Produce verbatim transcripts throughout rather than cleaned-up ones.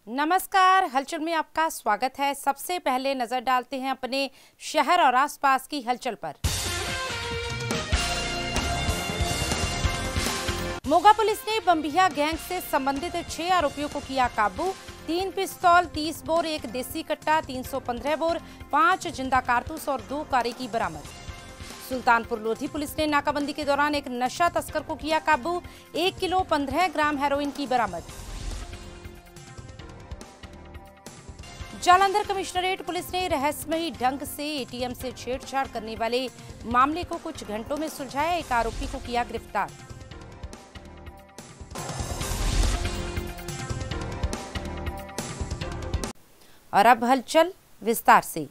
नमस्कार, हलचल में आपका स्वागत है। सबसे पहले नजर डालते हैं अपने शहर और आसपास की हलचल पर। मोगा पुलिस ने बम्बिया गैंग से संबंधित छह आरोपियों को किया काबू। तीन पिस्तौल, तीस बोर, एक देसी कट्टा, तीन सौ पंद्रह बोर, पांच जिंदा कारतूस और दो कारे की बरामद। सुल्तानपुर लोधी पुलिस ने नाकाबंदी के दौरान एक नशा तस्कर को किया काबू। एक किलो पंद्रह ग्राम हेरोइन की बरामद। जालंधर कमिश्नरेट पुलिस ने रहस्यमयी ढंग से एटीएम से छेड़छाड़ करने वाले मामले को कुछ घंटों में सुलझाया। एक आरोपी को किया गिरफ्तार। और अब हलचल विस्तार से।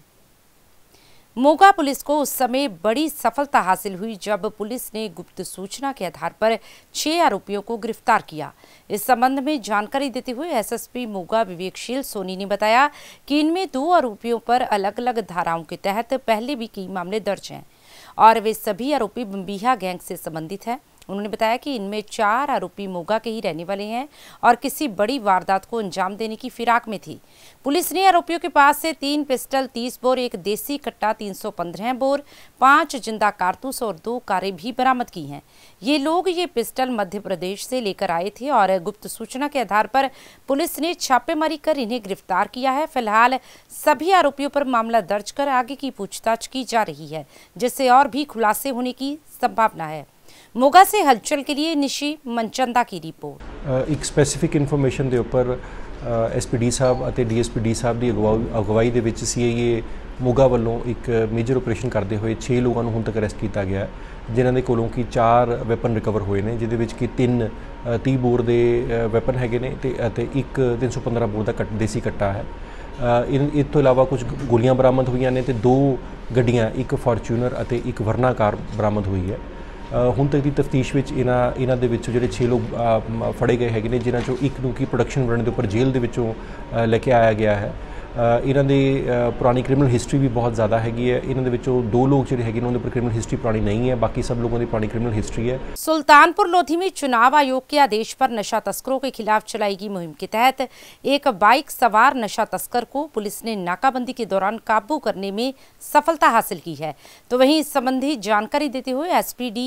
मोगा पुलिस को उस समय बड़ी सफलता हासिल हुई जब पुलिस ने गुप्त सूचना के आधार पर छह आरोपियों को गिरफ्तार किया। इस संबंध में जानकारी देते हुए एसएसपी मोगा विवेकशील सोनी ने बताया कि इनमें दो आरोपियों पर अलग अलग धाराओं के तहत पहले भी कई मामले दर्ज हैं और वे सभी आरोपी बम्बिया गैंग से संबंधित हैं। उन्होंने बताया कि इनमें चार आरोपी मोगा के ही रहने वाले हैं और किसी बड़ी वारदात को अंजाम देने की फिराक में थी। पुलिस ने आरोपियों के पास से तीन पिस्टल, तीस बोर, एक देसी कट्टा, तीन सौ पंद्रह बोर, पांच जिंदा कारतूस और दो कारें भी बरामद की हैं। ये लोग ये पिस्टल मध्य प्रदेश से लेकर आए थे और गुप्त सूचना के आधार पर पुलिस ने छापेमारी कर इन्हें गिरफ्तार किया है। फिलहाल सभी आरोपियों पर मामला दर्ज कर आगे की पूछताछ की जा रही है, जिससे और भी खुलासे होने की संभावना है। मोगा से हलचल के लिए निशी मनचंदा की रिपोर्ट। एक स्पेसिफिक इन्फॉर्मेशन के उपर एसपीडी साहब और डीएसपीडी साहब की अगवाई के विच सीआईए मोगा वालों एक मेजर ऑपरेशन करते हुए छे लोगों को हुण तक अरेस्ट किया गया, जिन्हों के कोलों की चार वैपन रिकवर हुए हैं, जिहदे विच कि तीन तीह बोर के वैपन हैगे ने ते एक तीन सौ पंद्रह बोर का कट देसी कट्टा है। इन इस तो इलावा कुछ गोलियां बरामद हुई ने ते दो गड्डियां, एक फॉर्चूनर और एक वरना कार बरामद हुई है। ਹੁਣ तक की तफ्तीश ਵਿੱਚ ਇਹਨਾਂ ਇਹਨਾਂ ਦੇ ਵਿੱਚੋਂ ਜਿਹੜੇ छे लोग फड़े गए हैं, जिन्हों चो एक ਨੂੰ की प्रोडक्शन ਬਣਨ ਦੇ ਉੱਪਰ जेल ਦੇ ਵਿੱਚੋਂ लेके आया गया है। इन्हों की पुरानी क्रिमिनल हिस्टरी भी बहुत ज़्यादा हैगी है। इन्हों दे विचों दो लोग जिहड़े हैगे उन्होंने पर क्रिमिनल हिस्टरी पुरानी नहीं है, बाकी सब लोगों की पुरानी क्रिमिनल हिस्ट्री है। सुल्तानपुर लोधी में चुनाव आयोग के आदेश पर नशा तस्करों के खिलाफ चलाई गई मुहिम के तहत एक बाइक सवार नशा तस्कर को पुलिस ने नाकाबंदी के दौरान काबू करने में सफलता हासिल की है। तो वहीं इस संबंधी जानकारी देते हुए एसपीडी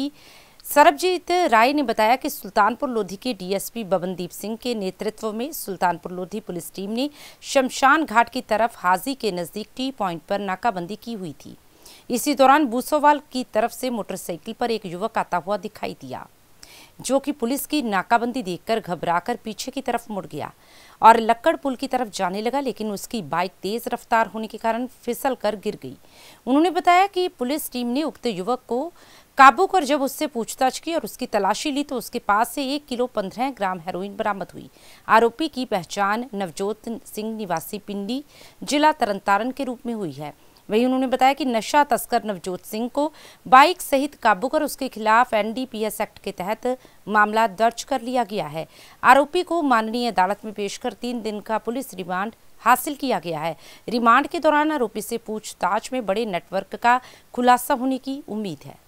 सरबजीत राय ने बताया कि सुल्तानपुर लोधी के डीएसपी बबनदीप सिंह के नेतृत्व में सुल्तानपुर लोधी पुलिस टीम ने शमशान घाट की तरफ हाजी के नजदीक टी पॉइंट पर नाकाबंदी की हुई थी। इसी दौरान बूसोवाल की तरफ से मोटरसाइकिल पर एक युवक आता हुआ दिखाई दिया, जो कि पुलिस की नाकाबंदी देखकर घबराकर पीछे की तरफ मुड़ गया और लक्कड़ पुल की तरफ जाने लगा, लेकिन उसकी बाइक तेज रफ्तार होने के कारण फिसल कर गिर गई। उन्होंने बताया कि पुलिस टीम ने उक्त युवक को काबू कर जब उससे पूछताछ की और उसकी तलाशी ली तो उसके पास से एक किलो पंद्रह ग्राम हेरोइन बरामद हुई। आरोपी की पहचान नवजोत सिंह निवासी पिंडी, जिला तरनतारन के रूप में हुई है। वहीं उन्होंने बताया कि नशा तस्कर नवजोत सिंह को बाइक सहित काबू कर उसके खिलाफ एनडीपीएस एक्ट के तहत मामला दर्ज कर लिया गया है। आरोपी को माननीय अदालत में पेश कर तीन दिन का पुलिस रिमांड हासिल किया गया है। रिमांड के दौरान आरोपी से पूछताछ में बड़े नेटवर्क का खुलासा होने की उम्मीद है।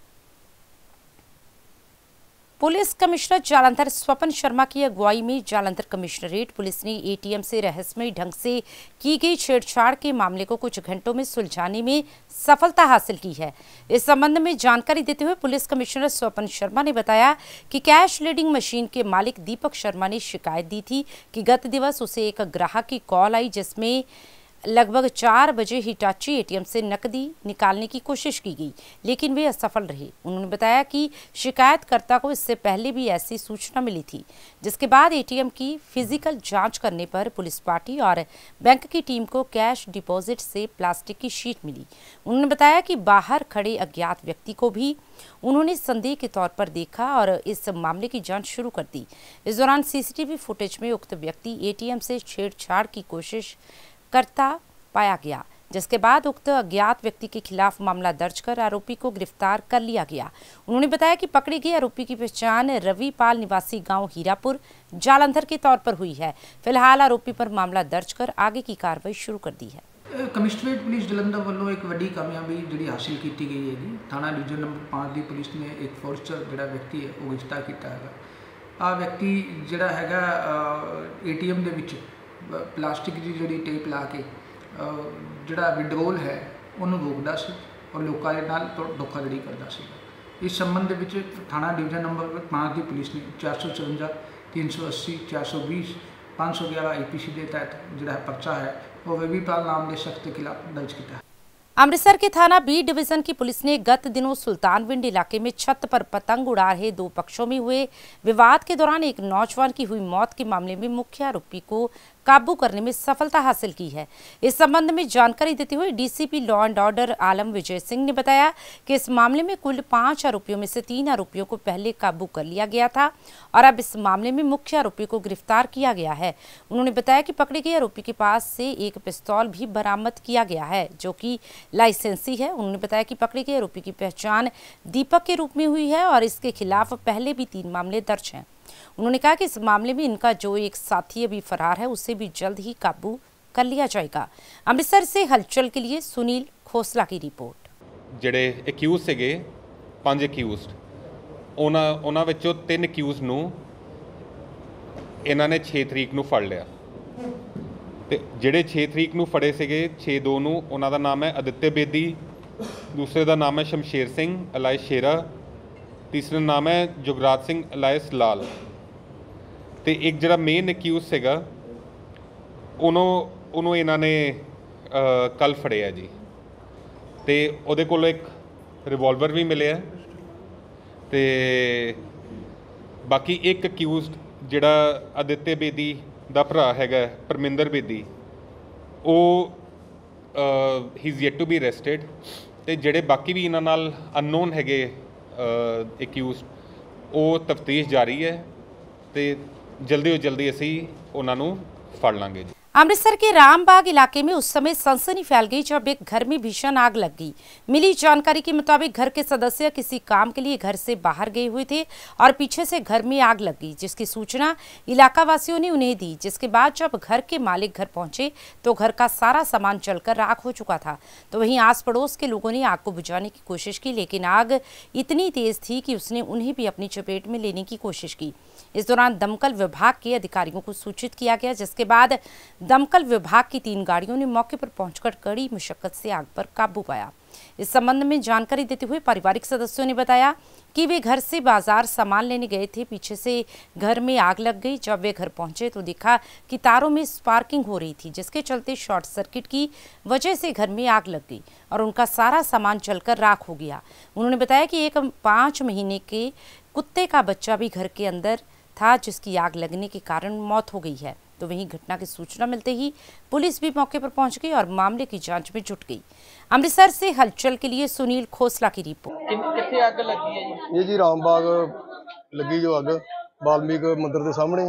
पुलिस कमिश्नर जालंधर स्वपन शर्मा की अगुवाई में जालंधर कमिश्नरेट पुलिस ने एटीएम से रहस्यमयी ढंग से की गई छेड़छाड़ के मामले को कुछ घंटों में सुलझाने में सफलता हासिल की है। इस संबंध में जानकारी देते हुए पुलिस कमिश्नर स्वपन शर्मा ने बताया कि कैश लीडिंग मशीन के मालिक दीपक शर्मा ने शिकायत दी थी कि गत दिवस उसे एक ग्राहक की कॉल आई, जिसमें लगभग चार बजे हिटाची एटीएम से नकदी निकालने की कोशिश की गई, लेकिन वे असफल रहे। उन्होंने बताया कि शिकायतकर्ता को इससे पहले भी ऐसी सूचना मिली थी, जिसके बाद एटीएम की फिजिकल जांच करने पर पुलिस पार्टी और बैंक की टीम को कैश डिपॉजिट से प्लास्टिक की शीट मिली। उन्होंने बताया कि बाहर खड़े अज्ञात व्यक्ति को भी उन्होंने संदेह के तौर पर देखा और इस मामले की जांच शुरू कर दी। इस दौरान सीसीटीवी फुटेज में उक्त व्यक्ति एटीएम से छेड़छाड़ की कोशिश करता पाया गया, जिसके बाद उक्त अज्ञात व्यक्ति के खिलाफ मामला दर्ज कर आरोपी को गिरफ्तार कर लिया गया। उन्होंने बताया कि पकड़े गए आरोपी की पहचान रवि पाल निवासी गांव हीरापुर जालंधर के तौर पर हुई है। फिलहाल आरोपी पर मामला दर्ज कर आगे की कार्रवाई शुरू कर दी है। कमिश्नरेट पुलिस जलंधर वालों एक वड्डी कामयाबी जी हासिल की गई है। थाना डिवीजन नंबर पाँच की पुलिस ने एक फोर्चर जो व्यक्ति है वो गिरफ्तार किया है। आ व्यक्ति जोड़ा है ए टी एम के ਪਲਾਸਟਿਕ ਦੀ ਜਿਹੜੀ ਟੇਪ ਲਾ ਕੇ ਜਿਹੜਾ ਵਿਡਰੋਲ ਹੈ ਉਹਨੂੰ ਰੋਕਦਾ ਸੀ ਔਰ ਲੋਕਾਂ ਦੇ ਨਾਲ ਧੋਖਾਧੜੀ ਕਰਦਾ ਸੀ। ਇਸ ਸੰਬੰਧ ਦੇ ਵਿੱਚ ਥਾਣਾ ਡਿਵੀਜ਼ਨ ਨੰਬਰ पाँच ਦੀ ਪੁਲਿਸ ਨੇ चार सौ चौवंजा तीन सौ अस्सी चार सौ बीस पाँच सौ ग्यारह आई पी सी के तहत जोड़ा पर्चा है वो वेवीपाल नाम के शख्स के खिलाफ दर्ज किया है। अमृतसर के थाना बी डिवीजन की पुलिस ने गत दिनों सुल्तानविंड इलाके में छत पर पतंग उड़ा रहे दो पक्षों में हुए विवाद के दौरान एक नौजवान की हुई मौत के मामले में मुख्य आरोपी को काबू करने में सफलता हासिल की है। इस संबंध में जानकारी देते हुए DCP law and order Alam Vijay Singh ने बताया कि इस मामले में कुल पांच आरोपियों में से तीन आरोपियों को पहले काबू कर लिया गया था और अब इस मामले में मुख्य आरोपी को गिरफ्तार किया गया है। उन्होंने बताया कि पकड़े गए आरोपी के पास से एक पिस्तौल भी बरामद किया गया है जो कि लाइसेंसी है। उन्होंने बताया कि पकड़े गए आरोपी की पहचान दीपक के रूप में हुई है और इसके खिलाफ पहले भी तीन मामले दर्ज हैं। उन्होंने कहा कि इस मामले में इनका जो एक साथी अभी फरार है उसे भी जल्द ही काबू कर लिया जाएगा। अमृतसर से हलचल के लिए सुनील खोसला की रिपोर्ट। ਜਿਹੜੇ ਅਕਿਊਜ਼ ਸੀਗੇ ਪੰਜ ਅਕਿਊਜ਼ਡ ਉਹਨਾਂ ਉਹਨਾਂ ਵਿੱਚੋਂ ਤਿੰਨ ਅਕਿਊਜ਼ ਨੂੰ ਇਹਨਾਂ ਨੇ छह ਤਰੀਕ ਨੂੰ ਫੜ ਲਿਆ ਤੇ ਜਿਹੜੇ छह ਤਰੀਕ ਨੂੰ ਫੜੇ ਸੀਗੇ छह दो ਨੂੰ ਉਹਨਾਂ ਦਾ ਨਾਮ ਹੈ ਅਦਿੱਤਯ ਬੇਦੀ, ਦੂਸਰੇ ਦਾ ਨਾਮ ਹੈ ਸ਼ਮਸ਼ੇਰ ਸਿੰਘ ਅਲਾਇਸ ਸ਼ੇਰਾ, तीसरा नाम है जुगराज सिंह अलायस लाल तो एक जरा मेन एक्यूज सेगा उन्होंने इन्होंने कल फड़िया जी तो उहदे कोलों एक रिवॉल्वर भी मिले तो बाकी एक एक्यूज जिहड़ा आदित्य बेदी दा भरा हैगा परमिंदर बेदी वो ही is yet to be arrested तो जिहड़े बाकी भी इन्हां नाल अननोन हैगे एक्यूज वो तफ्तीश जारी है तो जल्दी तो जल्दी असी उन्होंने फड़ लांगे। अमृतसर के रामबाग इलाके में उस समय सनसनी फैल गई जब एक घर में भीषण आग लग गई। मिली जानकारी के मुताबिक घर के सदस्य किसी काम के लिए घर से बाहर गए हुए थे और पीछे से घर में आग लग गई जिसकी सूचना इलाका वासियों ने उन्हें दी। जिसके बाद जब घर के मालिक घर पहुंचे तो घर का सारा सामान जलकर राख हो चुका था। तो वहीं आस पड़ोस के लोगों ने आग को बुझाने की कोशिश की लेकिन आग इतनी तेज थी कि उसने उन्हें भी अपनी चपेट में लेने की कोशिश की। इस दौरान दमकल विभाग के अधिकारियों को सूचित किया गया जिसके बाद दमकल विभाग की तीन गाड़ियों ने मौके पर पहुंचकर कड़ी मुशक्कत से आग पर काबू पाया। इस संबंध में जानकारी देते हुए पारिवारिक सदस्यों ने बताया कि वे घर से बाजार सामान लेने गए थे, पीछे से घर में आग लग गई। जब वे घर पहुंचे तो देखा कि तारों में स्पार्किंग हो रही थी जिसके चलते शॉर्ट सर्किट की वजह से घर में आग लग गई और उनका सारा सामान जलकर राख हो गया। उन्होंने बताया कि एक पाँच महीने के कुत्ते का बच्चा भी घर के अंदर था जिसकी आग लगने के कारण मौत हो गई है। तो वहीं घटना की सूचना मिलते ही पुलिस भी मौके पर पहुंच गई और मामले की जांच में जुट गई। अमृतसर से हलचल के लिए सुनील खोसला की रिपोर्ट। कितनी आग लगी है जी? ये जी रामबाग लगी जो अग वाल्मीकि मंदिर के सामने।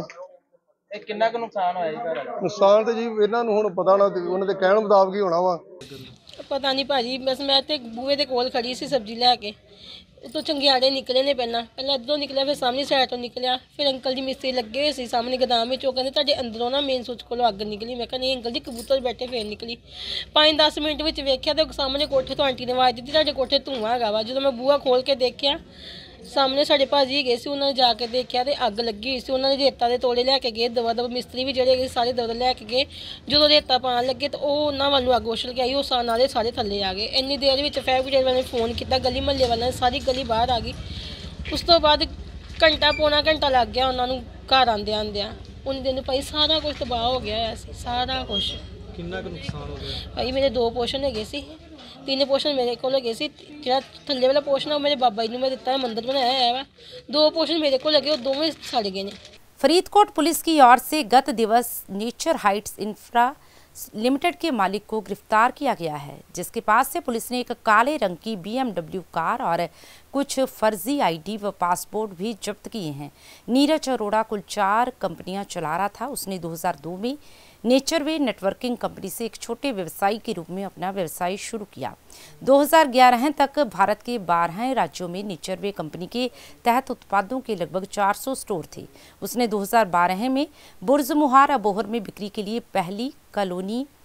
ਇਹ ਕਿੰਨਾ ਕੁ ਨੁਕਸਾਨ ਹੋਇਆ ਜੀ ਘਰ ਦਾ? ਨੁਕਸਾਨ ਤੇ ਜੀ ਇਹਨਾਂ ਨੂੰ ਹੁਣ ਪਤਾ ਨਾ ਉਹਨਾਂ ਦੇ ਕਹਿਣ ਮੁਤਾਬਕ ਹੀ ਹੋਣਾ ਵਾ। ਪਤਾ ਨਹੀਂ ਭਾਜੀ, ਬਸ ਮੈਂ ਤੇ ਬੂਹੇ ਦੇ ਕੋਲ ਖੜੀ ਸੀ ਸਬਜ਼ੀ ਲੈ ਕੇ, ਉਤੋਂ ਚੰਗਿਆੜੇ ਨਿਕਲੇ ਨੇ। ਪਹਿਲਾਂ ਪਹਿਲਾਂ ਇੱਧਰੋਂ ਨਿਕਲਿਆ, ਫਿਰ ਸਾਹਮਣੇ ਸਾਈਡ ਤੋਂ ਨਿਕਲਿਆ। ਫਿਰ ਅੰਕਲ ਜੀ ਮਿਸਤਰੀ ਲੱਗੇ ਹੋਏ ਸੀ ਸਾਹਮਣੇ ਗੋਦਾਮ ਵਿੱਚ, ਉਹ ਕਹਿੰਦੇ ਤੁਹਾਡੇ ਅੰਦਰੋਂ ਨਾ ਮੇਨ ਸੁੱਚ ਕੋਲੋਂ ਅੱਗ ਨਿਕਲੀ। ਮੈਂ ਕਿਹਾ ਨਹੀਂ ਅੰਕਲ ਜੀ, ਕਬੂਤਰ ਬੈਠੇ ਫੇਰ ਨਿਕਲੀ। ਪੰਜ ਦਸ ਮਿੰਟ ਵਿੱਚ ਵੇਖਿਆ ਤੇ ਸਾਹਮਣੇ ਕੋਠੇ ਤੋਂ ਆਂਟੀ ਨੇ ਆਵਾਜ਼ ਦਿੱਤੀ ਤੁਹਾਡੇ ਕੋਠੇ ਧੂੰਆਂ ਹੈਗਾ ਵਾ। ਜਦੋਂ ਮੈਂ ਬੂਹਾ ਖੋਲ ਕੇ ਦੇਖਿਆ ਸਾਹਮਣੇ ਸਾਡੇ ਭਾਜੀ ਗਏ ਸੀ, ਉਹਨਾਂ ਨੇ ਜਾ ਕੇ ਦੇਖਿਆ ਤੇ ਅੱਗ ਲੱਗੀ ਹੋਈ ਸੀ। ਉਹਨਾਂ ਨੇ ਰੇਤਾ ਦੇ ਤੋਲੇ ਲੈ ਕੇ ਗਏ, ਦਵਾ ਦਵਾ ਮਿਸਤਰੀ ਵੀ ਜਿਹੜੇ ਹੈਗੇ ਸਾਰੇ ਦਵਾ ਲੈ ਕੇ ਗਏ। ਜਦੋਂ ਰੇਤਾ ਪਾਉਣ ਲੱਗੇ ਤਾਂ ਉਹ ਉਹਨਾਂ ਵੱਲ ਨੂੰ ਅੱਗ ਉਛਲ ਕੇ ਆਈ, ਉਹ ਸਾਹ ਨਾਲੇ ਸਾਰੇ ਥੱਲੇ ਆ ਗਏ। ਇੰਨੀ ਦੇਰ ਵਿੱਚ ਫਾਇਰ ਬ੍ਰਿਗੇਡ ਵਾਲਿਆਂ ਨੇ ਫੋਨ ਕੀਤਾ, ਗਲੀ ਮਹੱਲੇ ਵਾਲਿਆਂ ਨੇ, ਸਾਰੀ ਗਲੀ ਬਾਹਰ ਆ ਗਈ। ਉਸ ਤੋਂ ਬਾਅਦ ਘੰਟਾ ਪੌਣਾ ਘੰਟਾ ਲੱਗ ਗਿਆ ਉਹਨਾਂ ਨੂੰ ਘਰ ਆਉਂਦਿਆਂ ਆਉਂਦਿਆਂ। ਉਹਨਾਂ ਦਿਨ ਭਾਈ ਸਾਰਾ ਕੁਝ ਤਬਾਹ ਹੋ ਗਿਆ ਹੋਇਆ ਸੀ, ਸਾਰਾ ਕੁਛ। ਕਿੰਨਾ ਕੁ ਨੁਕਸਾਨ ਹੋ ਗਿਆ ਭਾਈ? ਮੇਰੇ ਦੋ ਪੋਰਸ਼ਨ ਹੈਗੇ ਸੀ, तीन पोर्शन मेरे को लगे सी। जो थले वाला पोर्शन है मेरे बाबा जी ने मैं दिता है, मंदिर बनाया है वा। दो पोर्शन मेरे को लगे, वो दोवें सड़ गए ने। फरीदकोट पुलिस की ओर से गत दिवस नेचर हाइट्स इंफ्रा लिमिटेड के मालिक को गिरफ्तार किया गया है जिसके पास से पुलिस ने एक काले रंग की बीएमडब्ल्यू कार और कुछ फर्जी आईडी व पासपोर्ट भी जब्त किए हैं। नीरज अरोड़ा कुल चार कंपनियां चला रहा था। उसने दो हज़ार दो में नेचरवे नेटवर्किंग कंपनी से एक छोटे व्यवसायी के रूप में अपना व्यवसाय शुरू किया। दो हज़ार ग्यारह तक भारत के बारह राज्यों में नेचरवे कंपनी के तहत उत्पादों के लगभग चार सौ स्टोर थे। उसने दो हज़ार बारह में बुर्ज मुहार अबोहर में बिक्री के लिए पहली कॉलोनी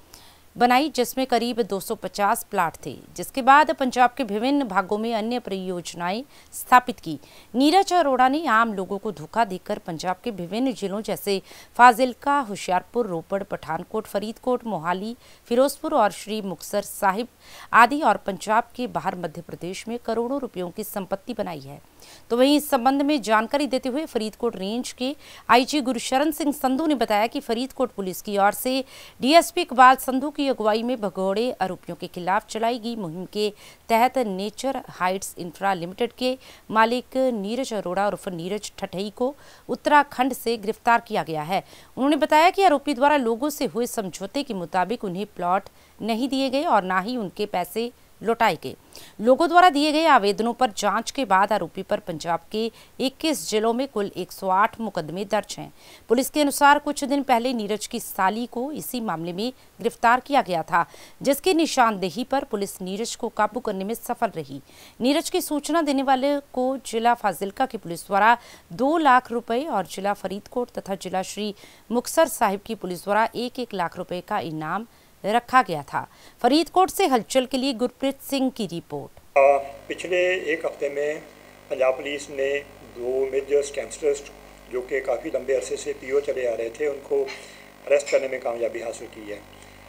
बनाई, जिसमें करीब दो सौ पचास प्लाट थे, जिसके बाद पंजाब के विभिन्न भागों में अन्य परियोजनाएं स्थापित की। नीरज अरोड़ा ने आम लोगों को धोखा देकर पंजाब के विभिन्न जिलों जैसे फाजिलका, होशियारपुर, रोपड़, पठानकोट, फरीदकोट, मोहाली, फिरोजपुर और श्री मुक्तसर साहिब आदि और पंजाब के बाहर मध्य प्रदेश में करोड़ों रुपयों की संपत्ति बनाई है। तो वहीं इस संबंध में जानकारी देते हुए फरीदकोट रेंज के आईजी गुरशरण सिंह संधू ने बताया कि फरीदकोट पुलिस की ओर से डीएसपी इकबाल संधू की अगुवाई में भगोड़े आरोपियों के खिलाफ चलाई गई मुहिम के तहत नेचर हाइट्स इंफ्रा लिमिटेड के मालिक नीरज अरोड़ा उर्फ नीरज ठठई को उत्तराखंड से गिरफ्तार किया गया है। उन्होंने बताया कि आरोपी द्वारा लोगों से हुए समझौते के मुताबिक उन्हें प्लॉट नहीं दिए गए और न ही उनके पैसे लौटाए गए। लोगों द्वारा दिए गए आवेदनों पर जांच के बाद आरोपी पर पंजाब के इक्कीस जिलों में कुल एक सौ आठ मुकदमे दर्ज हैं। पुलिस के अनुसार कुछ दिन पहले नीरज की साली को इसी मामले में गिरफ्तार किया गया था, जिसकी निशानदेही पर पुलिस नीरज को काबू करने में सफल रही। नीरज की सूचना देने वाले को जिला फाजिलका की पुलिस द्वारा दो लाख रुपए और जिला फरीदकोट तथा जिला श्री मुक्तसर साहिब की पुलिस द्वारा एक एक लाख रुपए का इनाम रखा गया था। फरीदकोट से हलचल के लिए गुरप्रीत सिंह की रिपोर्ट। पिछले एक हफ्ते में पंजाब पुलिस ने दो मेजर स्कैमस्टर्स जो कि काफ़ी लंबे अरसे से पीओ चले आ रहे थे, उनको अरेस्ट करने में कामयाबी हासिल की है।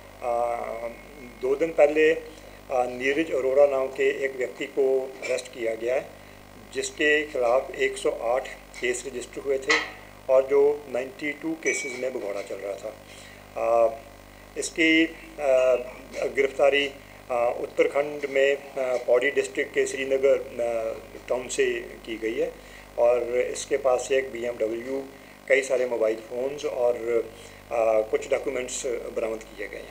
आ, दो दिन पहले आ, नीरज अरोड़ा नाम के एक व्यक्ति को अरेस्ट किया गया है, जिसके खिलाफ एक सौ आठ केस रजिस्टर हुए थे और जो बानवे केसेस में भगोड़ा चल रहा था। आ, इसकी गिरफ्तारी उत्तराखंड में पौड़ी डिस्ट्रिक्ट के श्रीनगर टाउन से की गई है और इसके पास से एक बीएमडब्ल्यू, कई सारे मोबाइल फ़ोन्स और आ, कुछ डॉक्यूमेंट्स बरामद किए गए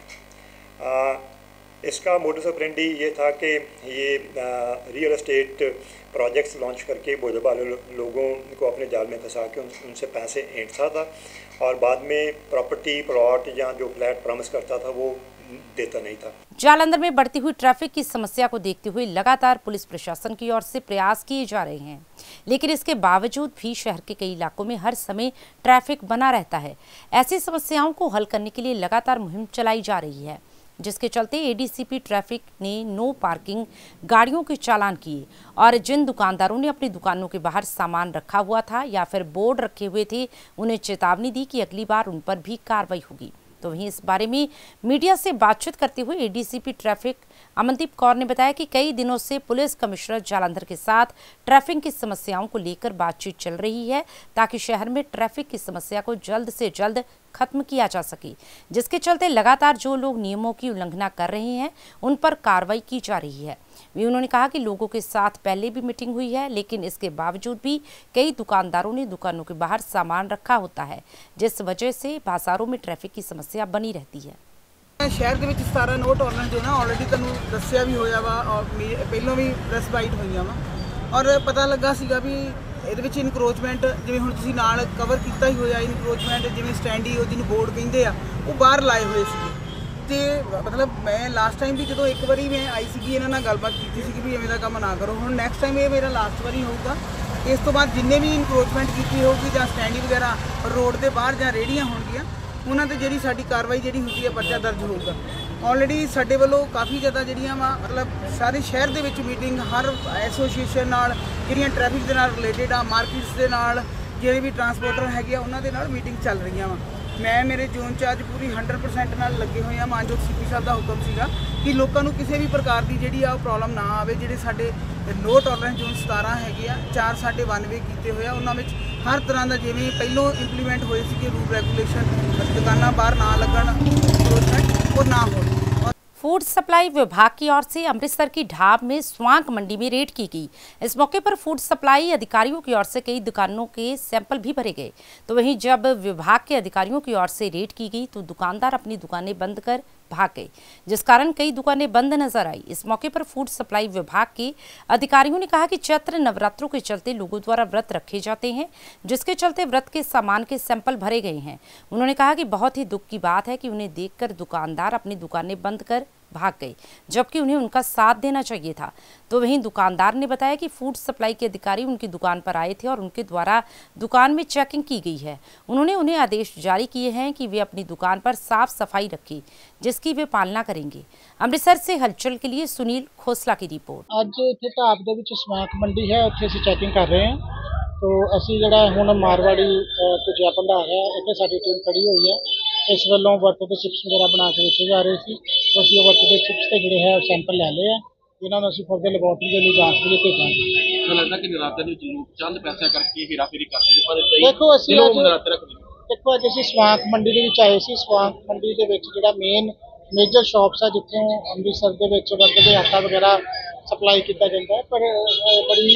हैं। इसका मोडस ऑपरेंडी ये था कि ये रियल एस्टेट प्रोजेक्ट्स लॉन्च करके भोले भाले लोगों को अपने जाल में फंसा के उन, उनसे पैसे ऐंठता था और बाद में प्रॉपर्टी प्लॉट या जो फ्लैट प्रॉमिस करता था वो देता नहीं था। जालंधर में बढ़ती हुई ट्रैफिक की समस्या को देखते हुए लगातार पुलिस प्रशासन की ओर से प्रयास किए जा रहे हैं, लेकिन इसके बावजूद भी शहर के कई इलाकों में हर समय ट्रैफिक बना रहता है। ऐसी समस्याओं को हल करने के लिए लगातार मुहिम चलाई जा रही है, जिसके चलते एडीसीपी ट्रैफिक ने नो पार्किंग गाड़ियों के चालान किए और जिन दुकानदारों ने अपनी दुकानों के बाहर सामान रखा हुआ था या फिर बोर्ड रखे हुए थे, उन्हें चेतावनी दी कि अगली बार उन पर भी कार्रवाई होगी। तो वहीं इस बारे में मीडिया से बातचीत करते हुए एडीसीपी ट्रैफिक अमनदीप कौर ने बताया कि कई दिनों से पुलिस कमिश्नर जालंधर के साथ ट्रैफिक की समस्याओं को लेकर बातचीत चल रही है, ताकि शहर में ट्रैफिक की समस्या को जल्द से जल्द खत्म किया जा सके, जिसके चलते लगातार जो लोग नियमों की उल्लंघना कर रहे हैं उन पर कार्रवाई की जा रही है। भी उन्होंने कहा कि लोगों के साथ पहले भी मीटिंग हुई है, लेकिन इसके बावजूद भी कई दुकानदारों ने दुकानों के बाहर सामान रखा होता है, जिस वजह से बाजारों में ट्रैफिक की समस्या बनी रहती है। शहर ਦੇ ਵਿੱਚ ਸਤਾਰਾਂ ਨੋ ਟੋਲਰੈਂਸ ਜੋ ਨਾ ਆਲਰੇਡੀ ਤੁਹਾਨੂੰ ਦੱਸਿਆ ਵੀ ਹੋਇਆ ਵਾ ਔਰ ਪਹਿਲਾਂ ਵੀ ਪ੍ਰੈਸ ਬਾਈਟ ਹੋਈਆਂ ਵਾ ਔਰ ਪਤਾ ਲੱਗਾ ਸੀਗਾ ਵੀ ਇਹਦੇ ਵਿੱਚ ਇਨਕਰੋਚਮੈਂਟ ਜਿਵੇਂ ਹੁਣ ਤੁਸੀਂ ਨਾਲ ਕਵਰ ਕੀਤਾ ਹੀ ਹੋਇਆ ਇਨਕਰੋਚਮੈਂਟ ਜਿਵੇਂ ਸਟੈਂਡੀ ਉਹ ਜਿਹਨੂੰ ਬੋਰਡ ਕਹਿੰਦੇ ਆ ਉਹ ਬਾਹਰ ਲਾਏ ਹੋਏ ਸੀ ਤੇ ਮਤਲਬ ਮੈਂ ਲਾਸਟ ਟਾਈਮ ਵੀ ਜਦੋਂ ਇੱਕ ਵਾਰੀ ਮੈਂ ਆਈ ਸੀਗੀ ਇਹਨਾਂ ਨਾਲ ਗੱਲਬਾਤ ਕੀਤੀ ਸੀ ਕਿ ਵੀ ਐਵੇਂ ਦਾ ਕੰਮ ਨਾ ਕਰੋ। ਹੁਣ ਨੈਕਸਟ ਟਾਈਮ ਇਹ ਮੇਰਾ ਲਾਸਟ ਵਾਰੀ ਹੋਊਗਾ। ਇਸ ਤੋਂ ਬਾਅਦ ਜਿੰਨੇ ਵੀ ਇਨਕਰੋਚਮੈਂਟ ਕੀਤੀ ਹੋਊਗੀ ਜਾਂ ਸਟੈਂਡੀ ਵਗੈਰਾ ਰੋਡ ਦੇ ਬਾਹਰ ਜਾਂ ਰੇੜੀਆਂ ਹੋਣਗੀਆਂ ਉਹਨਾਂ ਤੇ ਜਿਹੜੀ ਸਾਡੀ ਕਾਰਵਾਈ ਜਿਹੜੀ ਹੁੰਦੀ ਹੈ ਪਰਚਾ ਦਰਜ ਹੋਊਗਾ। ਆਲਰੇਡੀ ਸਾਡੇ ਵੱਲੋਂ ਕਾਫੀ ਜ਼ਿਆਦਾ ਜਿਹੜੀਆਂ ਵਾ ਮਤਲਬ ਸਾਰੇ ਸ਼ਹਿਰ ਦੇ ਵਿੱਚ ਮੀਟਿੰਗ ਹਰ ਐਸੋਸੀਏਸ਼ਨ ਨਾਲ ਜਿਹੜੀਆਂ ਟ੍ਰੈਫਿਕ ਦੇ ਨਾਲ ਰਿਲੇਟਡ ਆ, ਮਾਰਕੀਟਸ ਦੇ ਨਾਲ ਜਿਹੜੇ ਵੀ ਟਰਾਂਸਪੋਰਟਰ ਹੈਗੇ ਆ ਉਹਨਾਂ ਦੇ ਨਾਲ ਮੀਟਿੰਗ ਚੱਲ ਰਹੀਆਂ ਵਾ। ਮੈਂ ਮੇਰੇ ਜ਼ੋਨ 'ਚ ਅੱਜ ਪੂਰੀ ਹੰਡਰਡ ਪਰਸੈਂਟ ਨਾਲ ਲੱਗੇ ਹੋਏ ਆ। ਮਾਨਯੋਗ ਸੀਪੀ ਸਾਹਿਬ ਦਾ ਹੁਕਮ ਸੀਗਾ ਕਿ ਲੋਕਾਂ ਨੂੰ ਕਿਸੇ ਵੀ ਪ੍ਰਕਾਰ ਦੀ ਜਿਹੜੀ ਆ ਉਹ ਪ੍ਰੋਬਲਮ ਨਾ ਆਵੇ। ਜਿਹੜੇ ਸਾਡੇ ਨੋ ਟੋਲਰੈਂਸ ਜ਼ੋਨ ਸਤਾਰਾਂ ਹੈਗੇ ਆ, ਚਾਰ ਸਾਡੇ ਵਨ ਵੇ ਕੀਤੇ ਹੋਏ ਆ, ਉਹਨਾਂ ਵਿੱਚ ਹਰ ਤਰ੍ਹਾਂ ਦਾ ਜਿਵੇਂ ਪਹਿਲੋਂ ਇੰਪਲੀਮੈਂਟ ਹੋਏ ਸੀਗੇ ਰੂਲ ਰੈਗੂਲੇਸ਼ਨ, दुकाना बाहर ना लगन और ना हो। फूड सप्लाई विभाग की ओर से अमृतसर की ढाब में स्वांक मंडी में रेड की गई। इस मौके पर फूड सप्लाई अधिकारियों की ओर से कई दुकानों के सैंपल भी भरे गए। तो वहीं जब विभाग के अधिकारियों की ओर से रेड की गई तो दुकानदार अपनी दुकानें बंद कर भाग गए, जिस कारण कई दुकानें बंद नजर आई। इस मौके पर फूड सप्लाई विभाग के अधिकारियों ने कहा कि चैत्र नवरात्रों के चलते लोगों द्वारा व्रत रखे जाते हैं, जिसके चलते व्रत के सामान के सैंपल भरे गए हैं। उन्होंने कहा कि बहुत ही दुख की बात है कि उन्हें देखकर दुकानदार अपनी दुकानें बंद कर भाग गए, जबकि उन्हें उनका साथ देना चाहिए था। तो वहीं दुकानदार ने बताया कि फूड सप्लाई के अधिकारी उनकी दुकान पर आए थे और उनके द्वारा दुकान में चेकिंग की गई है। उन्होंने उन्हें आदेश जारी किए हैं कि वे अपनी दुकान पर साफ सफाई रखें, जिसकी वे पालना करेंगे। अमृतसर से हलचल के लिए सुनील खोसला की रिपोर्ट। ਅੱਜ ਇੱਥੇ ਢਾਬ ਦੇ ਵਿੱਚ ਸਮਾਕ ਮੰਡੀ ਹੈ, ਉੱਥੇ ਅਸੀਂ ਚੈਕਿੰਗ ਕਰ ਰਹੇ ਹਾਂ। तो ਅਸੀਂ ਜਿਹੜਾ ਹੁਣ ਮਾਰਵਾੜੀ ਭੁਜਿਆ ਭੰਡਾਰ ਹੈ, ਇੱਥੇ ਸਾਡੀ ਟੀਮ ਖੜੀ ਹੋਈ ਹੈ। ਇਸ ਵੱਲੋਂ ਵਰਤ ਦੇ ਚਿਪਸ ਵਗੈਰਾ ਬਣਾ ਕੇ ਵੇਚੇ ਜਾ ਰਹੇ ਸੀ। तो ਅਸੀਂ ਉਹ ਵਰਤ ਦੇ ਚਿਪਸ ਦੇ ਜਿਹੜੇ ਹੈ ਸੈਂਪਲ ਲੈ ਲਏ ਆ, ਇਹਨਾਂ ਨੂੰ ਅਸੀਂ ਫਰਦਰ ਲੈਬੋਰਟਰੀ ਦੇ ਲਈ ਜਾਂਚ ਲਈ ਭੇਜਾਂਗੇ। ਮੈਨੂੰ ਲੱਗਦਾ ਕਿ ਨਰਾਤੇ ਦੇ ਵਿੱਚ ਲੋਕ ਚੰਦ ਪੈਸੇ ਕਰਕੇ ਹੀਰਾਫੇਰੀ ਕਰਦੇ ਨੇ, ਪਰ ਕਈ ਦੇਖੋ ਅਸੀਂ ਲੋਕ ਨਰਾਤੇ ਰੱਖਦੇ ਨੇ। ਦੇਖੋ ਅੱਜ ਅਸੀਂ ਸਵਾਂਕ ਮੰਡੀ ਦੇ ਵਿੱਚ ਆਏ ਸੀ। ਸਵਾਂਕ ਮੰਡੀ ਦੇ ਵਿੱਚ ਜਿਹੜਾ ਮੇਨ ਮੇਜਰ ਸ਼ਾਪਸ ਆ ਜਿੱਥੋਂ ਅੰਮ੍ਰਿਤਸਰ ਦੇ ਵਿੱਚ ਵਰਤ ਦੇ ਆਟਾ ਵਗੈਰਾ ਸਪਲਾਈ ਕੀਤਾ ਜਾਂਦਾ ਹੈ, ਪਰ ਬੜੀ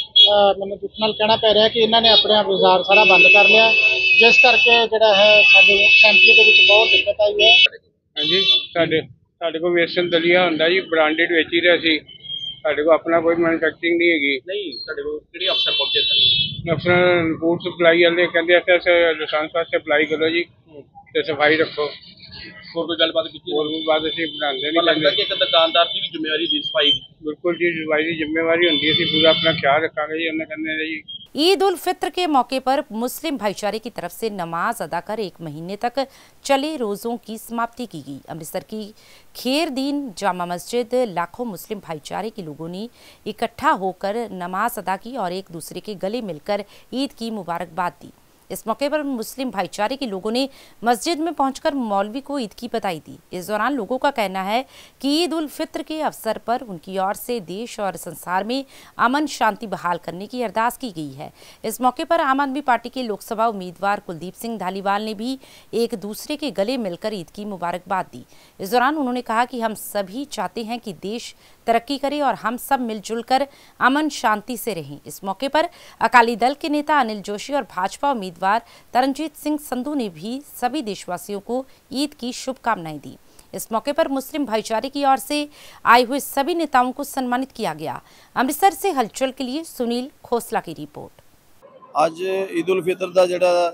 ਮੈਨੂੰ ਦੁੱਖ ਨਾਲ ਕਹਿਣਾ ਪੈ ਰਿਹਾ ਕਿ ਇਹਨਾਂ ਨੇ ਆਪਣੇ ਬਾਜ਼ਾਰ ਸਾਰਾ ਬੰਦ ਕਰ ਲਿਆ, ਜਿਸ ਕਰਕੇ ਜਿਹੜਾ ਹੈ ਸਾਡੇ ਸੈਂਪਲਿੰਗ ਦੇ ਵਿੱਚ ਬਹੁਤ ਦਿੱਕਤ ਆਈ ਹੈ। ਹਾਂਜੀ, ਸਾਡੇ ਸਾਡੇ ਕੋਲ ਵੇਸਨ ਦਲੀਆ ਹੁੰਦਾ ਜੀ, ਬ੍ਰਾਂਡਡ ਵੇਚੀ ਦਾ ਸੀ। ਸਾਡੇ ਕੋਲ ਆਪਣਾ ਕੋਈ ਮੈਨੂਫੈਕਚਰਿੰਗ ਨਹੀਂ ਹੈਗੀ। ਨਹੀਂ, ਸਾਡੇ ਕੋਲ ਕਿਹੜੇ ਅਫਸਰ ਪਹੁੰਚੇ ਸਨ? ਅਫਸਰ ਫੂਡ ਸਪਲਾਈ ਵਾਲੇ ਕਹਿੰਦੇ ਅੱਛਾ ਲਾਇਸੈਂਸ ਵਾਸਤੇ ਅਪਲਾਈ ਕਰੋ ਜੀ ਤੇ ਸਫਾਈ ਰੱਖੋ। ਹੋਰ ਕੋਈ ਗੱਲਬਾਤ ਕੀਤੀ? ਹੋਰ ਵੀ ਬਾਅਦ ਅਸੀਂ ਬਣਾਉਂਦੇ ਨਹੀਂ। ਲੱਗਦਾ ਕਿ ਇੱਕ ਦੁਕਾਨਦਾਰ ਦੀ ਵੀ ਜ਼ਿੰਮੇਵਾਰੀ ਦੀ ਸਫਾਈ। बिल्कुल जी, सफाई की जिम्मेवारी होती है, पूरा अपना ख्याल रखेंगे जी। हमने कहने जी ईद उल फित्र के मौके पर मुस्लिम भाईचारे की तरफ से नमाज अदा कर एक महीने तक चले रोज़ों की समाप्ति की गई। अमृतसर की खेरदीन जामा मस्जिद लाखों मुस्लिम भाईचारे के लोगों ने इकट्ठा होकर नमाज अदा की और एक दूसरे के गले मिलकर ईद की मुबारकबाद दी। इस मौके पर मुस्लिम भाईचारे के लोगों ने मस्जिद में पहुंचकर मौलवी को ईद की बधाई दी। इस दौरान लोगों का कहना है कि ईद उल फित्र के अवसर पर उनकी ओर से देश और संसार में अमन शांति बहाल करने की अरदास की गई है। इस मौके पर आम आदमी पार्टी के लोकसभा उम्मीदवार कुलदीप सिंह धालीवाल ने भी एक दूसरे के गले मिलकर ईद की मुबारकबाद दी। इस दौरान उन्होंने कहा कि हम सभी चाहते हैं कि देश तरक्की करे और हम सब मिलजुल कर अमन शांति से रहें। इस मौके पर अकाली दल के नेता अनिल जोशी और भाजपा उम्मीदवार तरनजीत सिंह संधू ने भी सभी देशवासियों को ईद की शुभकामनाएं दी। इस मौके पर मुस्लिम भाईचारे की ओर से आए हुए सभी नेताओं को सम्मानित किया गया। अमृतसर से हलचल के लिए सुनील खोसला की रिपोर्ट। ਅੱਜ ਈਦ ਉਲ ਫਿਤਰ ਦਾ ਜਿਹੜਾ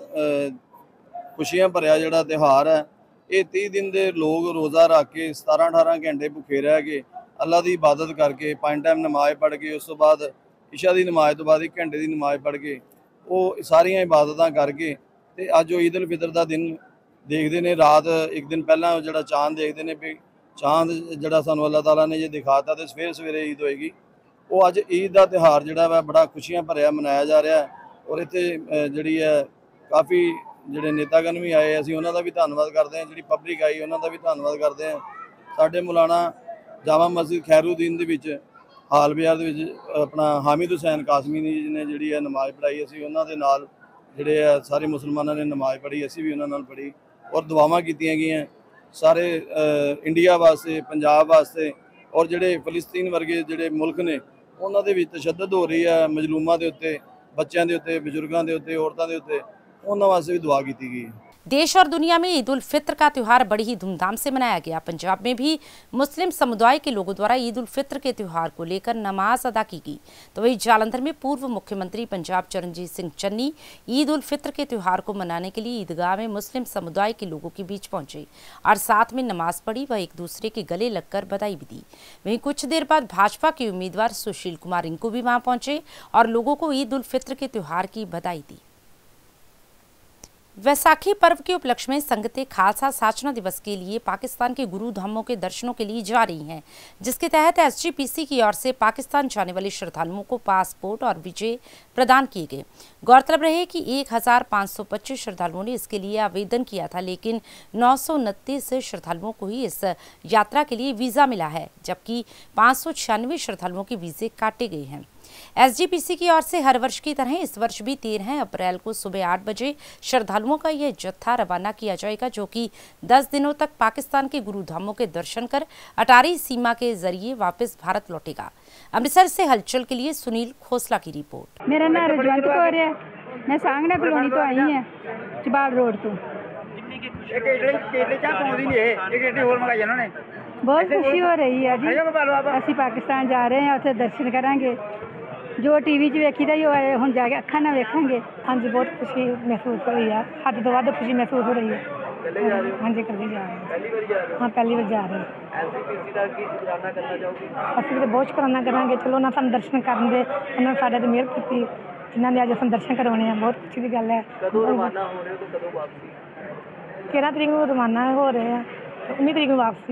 ਖੁਸ਼ੀਆਂ ਭਰਿਆ ਜਿਹੜਾ ਤਿਉਹਾਰ ਹੈ, ਇਹ ਤੀਹ ਦਿਨ ਦੇ ਲੋਕ ਰੋਜ਼ਾ ਰੱਖ ਕੇ ਸਤਾਰਾਂ ਅਠਾਰਾਂ ਘੰਟੇ ਭੁੱਖੇ ਰਹਿ ਕੇ ਅੱਲਾ ਦੀ ਇਬਾਦਤ ਕਰਕੇ ਪੰਜ ਟਾਈਮ ਨਮਾਜ਼ ਪੜ੍ਹ ਕੇ ਉਸ ਤੋਂ ਬਾਅਦ ਇਸ਼ਾ ਦੀ ਨਮਾਜ਼ ਤੋਂ ਬਾਅਦ ਇੱਕ ਘੰਟੇ ਦੀ ਨਮਾਜ਼ ਪੜ੍ਹ ਕੇ ਉਹ ਸਾਰੀਆਂ ਇਬਾਦਤਾਂ ਕਰਕੇ ਤੇ ਅੱਜ ਉਹ ਈਦ ਉਲ ਫਿਤਰ ਦਾ ਦਿਨ ਦੇਖਦੇ ਨੇ। ਰਾਤ ਇੱਕ ਦਿਨ ਪਹਿਲਾਂ ਜਿਹੜਾ ਚਾਂਦ ਦੇਖਦੇ ਨੇ ਵੀ ਚਾਂਦ ਜਿਹੜਾ ਸਾਨੂੰ ਅੱਲਾਹ ਤਾਲਾ ਨੇ ਜੇ ਦਿਖਾਤਾ ਤੇ ਸਵੇਰੇ ਸਵੇਰੇ ਈਦ ਹੋਏਗੀ। ਉਹ ਅੱਜ ਈਦ ਦਾ ਤਿਉਹਾਰ ਜਿਹੜਾ ਵਾ ਬੜਾ ਖੁਸ਼ੀਆਂ ਭਰਿਆ ਮਨਾਇਆ ਜਾ ਰਿਹਾ ਔਰ ਇੱਥੇ ਜਿਹੜੀ ਹੈ ਕਾਫੀ ਜਿਹੜੇ ਨੇਤਾਗਣ ਵੀ ਆਏ, ਅਸੀਂ ਉਹਨਾਂ ਦਾ ਵੀ ਧੰਨਵਾਦ ਕਰਦੇ ਹਾਂ। ਜਿਹੜੀ ਪਬਲਿਕ ਆਈ ਉਹਨਾਂ ਦਾ ਵੀ ਧੰਨਵਾਦ ਕਰਦੇ ਹਾਂ। ਸਾਡੇ ਮੌਲਾਨਾ ਜਾਮਾ ਮਸਜਿਦ ਖੈਰੂਦੀਨ ਦੇ ਵਿੱਚ ਹਾਲ ਬਾਜ਼ਾਰ ਦੇ ਵਿੱਚ ਆਪਣਾ ਹਾਮਿਦ ਹੁਸੈਨ ਕਾਸਮੀ ਜੀ ਨੇ ਜਿਹੜੀ ਹੈ ਨਮਾਜ਼ ਪੜ੍ਹਾਈ, ਅਸੀਂ ਉਹਨਾਂ ਦੇ ਨਾਲ ਜਿਹੜੇ ਆ ਸਾਰੇ ਮੁਸਲਮਾਨਾਂ ਨੇ ਨਮਾਜ਼ ਪੜ੍ਹੀ, ਅਸੀਂ ਵੀ ਉਹਨਾਂ ਨਾਲ ਪੜ੍ਹੀ ਔਰ ਦੁਆਵਾਂ ਕੀਤੀਆਂ ਗਈਆਂ ਸਾਰੇ ਇੰਡੀਆ ਵਾਸਤੇ, ਪੰਜਾਬ ਵਾਸਤੇ ਔਰ ਜਿਹੜੇ ਫਲਸਤੀਨ ਵਰਗੇ ਜਿਹੜੇ ਮੁਲਕ ਨੇ ਉਹਨਾਂ ਦੇ ਵਿੱਚ ਤਸ਼ੱਦਦ ਹੋ ਰਹੀ ਹੈ ਮਜ਼ਲੂਮਾਂ ਦੇ ਉੱਤੇ, ਬੱਚਿਆਂ ਦੇ ਉੱਤੇ, ਬਜ਼ੁਰਗਾਂ ਦੇ ਉੱਤੇ, औरतों के उत्ते, उन्होंने वास्ते भी दुआ की गई। देश और दुनिया में ईद उल फित्र का त्यौहार बड़ी ही धूमधाम से मनाया गया। पंजाब में भी मुस्लिम समुदाय के लोगों द्वारा ईद उल फित्र के त्यौहार को लेकर नमाज अदा की गई। तो वही जालंधर में पूर्व मुख्यमंत्री पंजाब चरणजीत सिंह चन्नी ईद उल फित्र के त्यौहार को मनाने के लिए ईदगाह में मुस्लिम समुदाय के लोगों के बीच पहुंचे और साथ में नमाज पढ़ी व एक दूसरे के गले लगकर बधाई भी दी। वहीं कुछ देर बाद भाजपा के उम्मीदवार सुशील कुमार रिंकू भी वहां पहुंचे और लोगों को ईद उल फित्र के त्यौहार की बधाई दी। वैसाखी पर्व के उपलक्ष्य में संगतें खालसा साचना दिवस के लिए पाकिस्तान के गुरु धामों के दर्शनों के लिए जा रही हैं, जिसके तहत एसजीपीसी की ओर से पाकिस्तान जाने वाले श्रद्धालुओं को पासपोर्ट और वीजे प्रदान किए गए। गौरतलब रहे कि एक हजार पाँच सौ पच्चीस श्रद्धालुओं ने इसके लिए आवेदन किया था, लेकिन नौ सौ उनतीस श्रद्धालुओं को ही इस यात्रा के लिए वीज़ा मिला है, जबकि पाँच सौ छियानवे श्रद्धालुओं के वीज़े काटे गए हैं। एसजीपीसी की ओर से हर वर्ष की तरह इस वर्ष भी तेरह अप्रैल को सुबह आठ बजे श्रद्धालुओं का यह जत्था रवाना किया जाएगा, जो कि दस दिनों तक पाकिस्तान के गुरु धामों के दर्शन कर अटारी सीमा के जरिए वापस भारत लौटेगा। अमृतसर से हलचल के लिए सुनील खोसला की रिपोर्ट। मेरा नाम रजवंत कौर है, मैं सांगना कॉलोनी तो आई है, चबाल रोड तो। बहुत खुशी हो रही है जी, ਅਸੀਂ ਪਾਕਿस्तान जा रहे हैं, ਉੱਥੇ दर्शन करांगे, जो टीवी 'ਚ ਵੇਖੀਦਾ ਹੀ ਹੋਏ ਹੁਣ ਜਾ ਕੇ ਅੱਖਾਂ ਨਾਲ ਵੇਖਾਂਗੇ। ਹਾਂਜੀ, ਬਹੁਤ ਖੁਸ਼ੀ ਮਹਿਸੂਸ ਹੋ ਰਹੀ ਹੈ, ਹੱਦ ਤੋਂ ਵੱਧ ਖੁਸ਼ੀ ਮਹਿਸੂਸ ਹੋ ਰਹੀ ਹੈ। कल्ले जा रहे हो? हाँ जी कल्ले जा रहे हैं। पहली बार जा रहे हो? हाँ पहली बार जा रहे हैं। एनसीपीसी ਦਾ ਕੀ ਸ਼ੁਕਰਾਨਾ ਕਰਨਾ ਚਾਹੋਗੇ? ਅਸੀਂ ਤਾਂ ਬਹੁਤ ਸ਼ੁਕਰਾਨਾ ਕਰਾਂਗੇ, ਚਲੋ ਉਹਨਾਂ ਸਾਨੂੰ ਦਰਸ਼ਨ ਕਰਨ ਦੇ, ਉਹਨਾਂ ਨੇ ਸਾਡੇ ਤੇ ਮਿਹਰ ਕੀਤੀ, ਜਿਨ੍ਹਾਂ ਦੇ ਅੱਜ ਅਸੀਂ ਦਰਸ਼ਨ ਕਰਵਾਉਣੇ ਆ, ਬਹੁਤ ਖੁਸ਼ੀ ਦੀ ਗੱਲ ਹੈ। ਕਦੋਂ ਰਵਾਨਾ ਹੋ ਰਹੇ ਹੋ ਤੇ ਕਦੋਂ ਵਾਪਸੀ? तेरह तरीक को रवाना हो रहे हैं, उन्नीस तरीक को वापसी।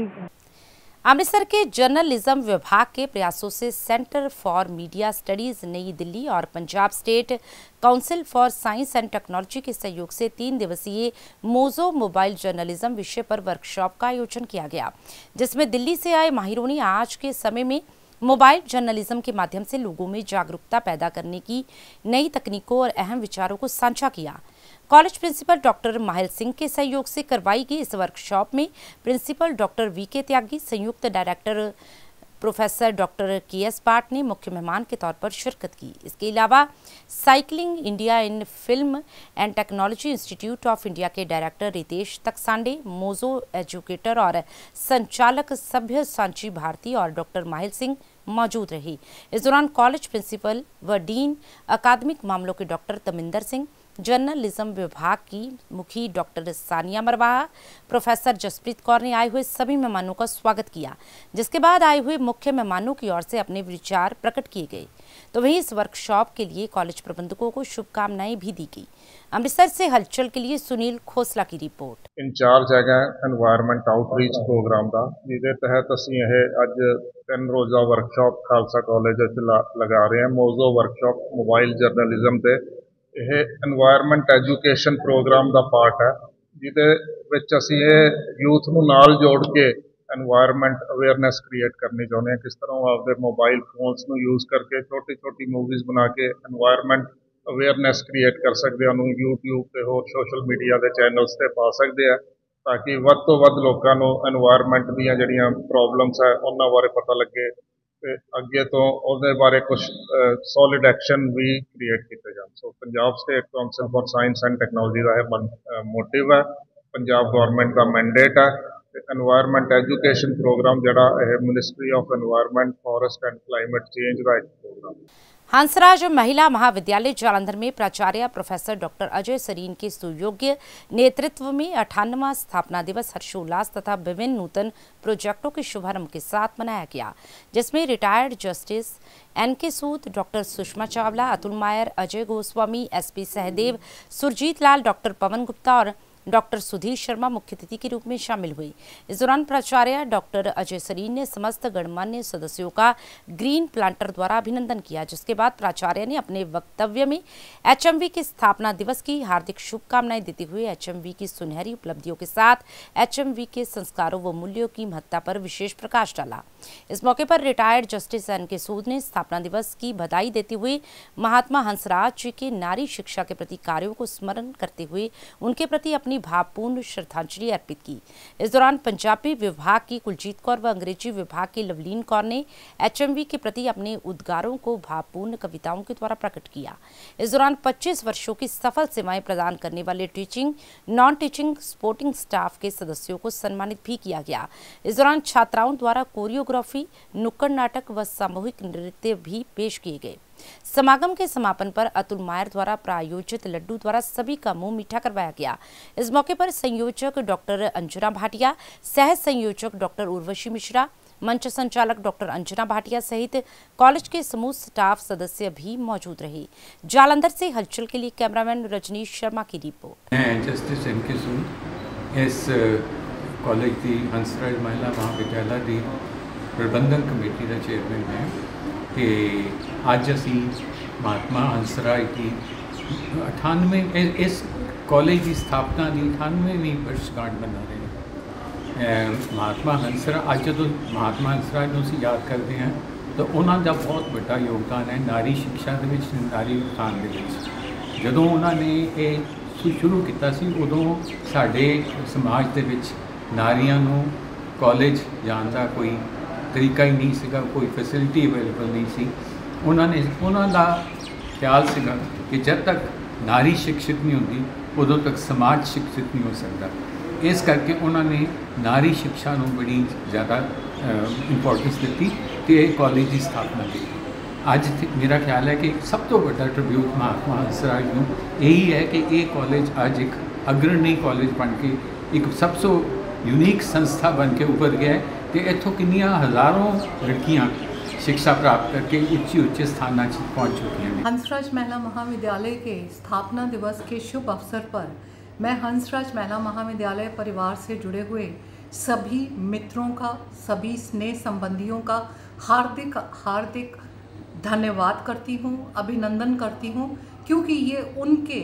अमृतसर के जर्नलिज्म विभाग के प्रयासों से centre for media studies Nai Delhi और Punjab state council for science and technology के सहयोग से तीन दिवसीय मोजो मोबाइल जर्नलिज्म विषय पर वर्कशॉप का आयोजन किया गया, जिसमें दिल्ली से आए माहिरों ने आज के समय में मोबाइल जर्नलिज्म के माध्यम से लोगों में जागरूकता पैदा करने की नई तकनीकों और अहम विचारों को साझा किया। College principal doctor Mahil Singh के सहयोग से करवाई गई इस वर्कशॉप में principal doctor V K Tyagi, संयुक्त director professor doctor K S Path ने मुख्य मेहमान के तौर पर शिरकत की। इसके अलावा cycling India in film and technology institute of India के director Ritesh Taksande, mojo educator और संचालक सभ्य सांची भारती और डॉक्टर माहिल सिंह मौजूद रहे। इस दौरान कॉलेज प्रिंसिपल व डीन अकादमिक मामलों के डॉक्टर तमिंदर सिंह, जर्नलिज्म विभाग की मुखी डॉक्टर सानिया मरवाहा, प्रोफेसर जसप्रीत कौर ने आए हुए सभी मेहमानों का स्वागत किया, जिसके बाद आए हुए मुख्य मेहमानों की ओर से अपने विचार प्रकट किए गए। तो वहीं इस वर्कशॉप के लिए कॉलेज प्रबंधकों को शुभकामनाएं भी दी गई। अमृतसर से हलचल के लिए सुनील खोसला की रिपोर्ट। इंचार्ज है एनवायरमेंट आउटरीच प्रोग्राम का, जिसके तहत असीं यह अज तीन रोज़ा वर्कशॉप खालसा कॉलेज लगा रहे हैं। मोजो वर्कशॉप मोबाइल जर्नलिज्म से यह एनवायरमेंट एजुकेशन प्रोग्राम का पार्ट है, जिहदे विच असीं यूथ नूं नाल जोड़ के एनवायरमेंट अवेयरनैस क्रिएट करनी चाहुंदे हैं। किस तरह आपदे मोबाइल फोन्स नूं यूज़ करके छोटी छोटी मूवीज़ बना के एनवायरनमेंट अवेयरनैस क्रिएट कर सकते हैं, यूट्यूब पे होर सोशल मीडिया के चैनल्स से पा सकते हैं, ताकि वध तो वध लोगों नूं एनवायरनमेंट दीयां जिहड़ियां प्रॉब्लम्स है उन्हां बारे पता लगे ते अगे तो उहदे बारे कुछ सॉलिड एक्शन भी क्रिएट किए जाए। So Punjab state council for science and technology का यह मोटिव है, पंजाब गवर्नमेंट का मैंडेट है। एनवायरनमेंट एजुकेशन प्रोग्राम जिहड़ा यह ministry of environment forest and climate change का एक प्रोग्राम। हंसराज महिला महाविद्यालय जालंधर में प्राचार्य प्रोफेसर डॉक्टर अजय सरीन के सुयोग्य नेतृत्व में अठानवा स्थापना दिवस हर्षोल्लास तथा विभिन्न नूतन प्रोजेक्टों के शुभारंभ के साथ मनाया गया, जिसमें retired justice N K Sood, doctor Sushma Chawla, Atul Mayar, Ajay Goswami, S P Sahdev, Surjit Lal, doctor Pawan Gupta और डॉक्टर सुधीर शर्मा मुख्य अतिथि के रूप में शामिल हुए। इस दौरान प्राचार्य डॉक्टर अजय सरीन ने समस्त गणमान्य सदस्यों का ग्रीन प्लांटर द्वारा अभिनंदन किया, जिसके बाद प्राचार्य ने अपने वक्तव्य में एचएमवी के स्थापना दिवस की हार्दिक शुभकामनाएं देते हुए एचएमवी की सुनहरी उपलब्धियों के साथ एचएमवी के संस्कारों व मूल्यों की महत्ता पर विशेष प्रकाश डाला। इस मौके पर रिटायर्ड जस्टिस एन के सूद ने स्थापना दिवस की बधाई देते हुए महात्मा हंसराज जी के नारी शिक्षा के प्रति कार्यों को स्मरण करते हुए उनके प्रति अपनी भावपूर्ण श्रद्धांजलि अर्पित की। इस दौरान पंजाबी विभाग की कुलजीत कौर व अंग्रेजी विभाग की लवलीन कौर ने एचएमवी के प्रति अपने उद्गारों को भावपूर्ण कविताओं के द्वारा प्रकट किया। इस दौरान पच्चीस वर्षों की सफल सेवाएं प्रदान करने वाले teaching, non teaching, supporting staff के सदस्यों को सम्मानित भी किया गया। इस दौरान छात्राओं द्वारा कोरियोग्राफी, नुक्कड़ नाटक व सामूहिक नृत्य भी पेश किए गए। समागम के समापन पर अतुल मायर द्वारा प्रायोजित लड्डू द्वारा सभी का मुंह मीठा करवाया गया। इस मौके पर संयोजक डॉक्टर अंजना भाटिया, सह संयोजक डॉक्टर उर्वशी मिश्रा, मंच संचालक डॉक्टर अंजना भाटिया सहित कॉलेज के समूह स्टाफ सदस्य भी मौजूद रहे। जालंधर से हलचल के लिए कैमरामैन रजनीश शर्मा की रिपोर्ट। जस्टिस एन के सूद इस कॉलेज की हंसराज महिला महाविद्यालय की प्रबंधन कमेटी का चेयरमैन है कि अज असी महात्मा हंसराज की अठानवे इस कॉलेज की स्थापना की अठानवेवीं वर्षगांठ मना रहे हैं। महात्मा हंसराज अज जो महात्मा हंसराज को असीं याद करते हैं तो उन्होंने बहुत बड़ा योगदान है नारी शिक्षा के विच, नारी उत्थान के विच। जदों उन्होंने ये शुरू किया सी उदों साडे समाज के विच नारियां नूं कॉलेज जाण दा कोई तरीका ही नहीं सीगा, कोई फैसिलिटी अवेलेबल नहीं सी। उन्होंने उन्हों का ख्याल सीगा कि जब तक नारी शिक्षित नहीं होती उदों तक समाज शिक्षित नहीं हो सकता। इस करके उन्होंने नारी शिक्षा को बड़ी ज़्यादा इंपॉर्टेंस दी तो ये कॉलेज की स्थापना की। अज मेरा ख्याल है कि सब तो बड़ा ट्रिब्यूट महात्मा हंसराज को यही है कि ये कॉलेज अज एक अग्रणी कॉलेज बन के एक सब तो यूनीक संस्था बन के उभर गया है कि इतों किनिया हज़ारों लड़कियां शिक्षा प्राप्त करके उच्च उच्च स्थान पहुंच चुकी हैं। हंसराज महिला महाविद्यालय के स्थापना दिवस के शुभ अवसर पर मैं हंसराज महिला महाविद्यालय परिवार से जुड़े हुए सभी मित्रों का, सभी स्नेह संबंधियों का हार्दिक हार्दिक धन्यवाद करती हूँ, अभिनंदन करती हूँ, क्योंकि ये उनके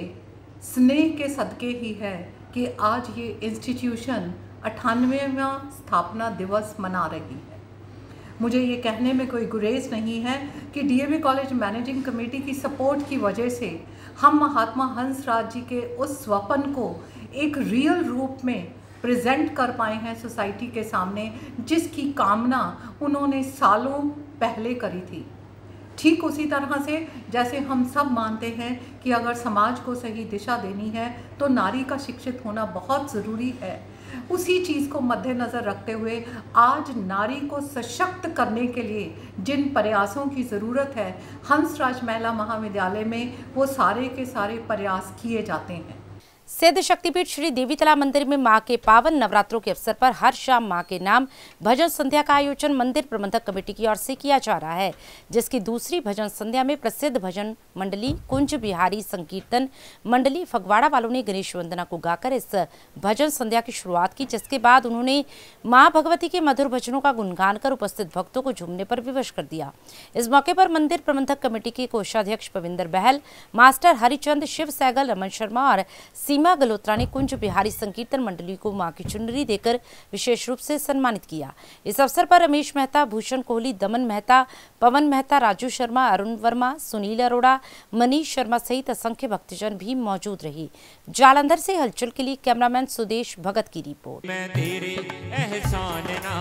स्नेह के सदके ही है कि आज ये इंस्टीट्यूशन अट्ठानवेवां स्थापना दिवस मना रही है। मुझे ये कहने में कोई गुरेज नहीं है कि डीएवी कॉलेज मैनेजिंग कमेटी की सपोर्ट की वजह से हम महात्मा हंसराज जी के उस स्वप्न को एक रियल रूप में प्रेजेंट कर पाए हैं सोसाइटी के सामने, जिसकी कामना उन्होंने सालों पहले करी थी। ठीक उसी तरह से जैसे हम सब मानते हैं कि अगर समाज को सही दिशा देनी है तो नारी का शिक्षित होना बहुत ज़रूरी है, उसी चीज़ को मद्देनज़र रखते हुए आज नारी को सशक्त करने के लिए जिन प्रयासों की ज़रूरत है, हंसराज महिला महाविद्यालय में वो सारे के सारे प्रयास किए जाते हैं। सिद्ध शक्तिपीठ श्री देवीतला मंदिर में मां के पावन नवरात्रों के अवसर पर हर शाम मां के नाम भजन संध्या का आयोजन मंदिर प्रबंधक कमेटी की ओर से किया जा रहा है, जिसकी दूसरी भजन संध्या में प्रसिद्ध भजन मंडली कुंज बिहारी संकीर्तन मंडली फगवाड़ा वालों ने गणेश वंदना को गाकर इस भजन संध्या की शुरुआत की, जिसके बाद उन्होंने मां भगवती के मधुर भजनों का गुणगान कर उपस्थित भक्तों को झूमने पर विवश कर दिया। इस मौके पर मंदिर प्रबंधक कमेटी के कोषाध्यक्ष पविंदर बहल, मास्टर हरिचंद, शिव सैगल, रमन शर्मा और सीमा गलोत्रा ने कुंज बिहारी संकीर्तन मंडली को मां की चुनरी देकर विशेष रूप से सम्मानित किया। इस अवसर पर रमेश मेहता, भूषण कोहली, दमन मेहता, पवन मेहता, राजू शर्मा, अरुण वर्मा, सुनील अरोड़ा, मनीष शर्मा सहित असंख्य भक्तजन भी मौजूद रहे। जालंधर से हलचल के लिए कैमरामैन सुदेश भगत की रिपोर्ट। मैं तेरे एहसान ना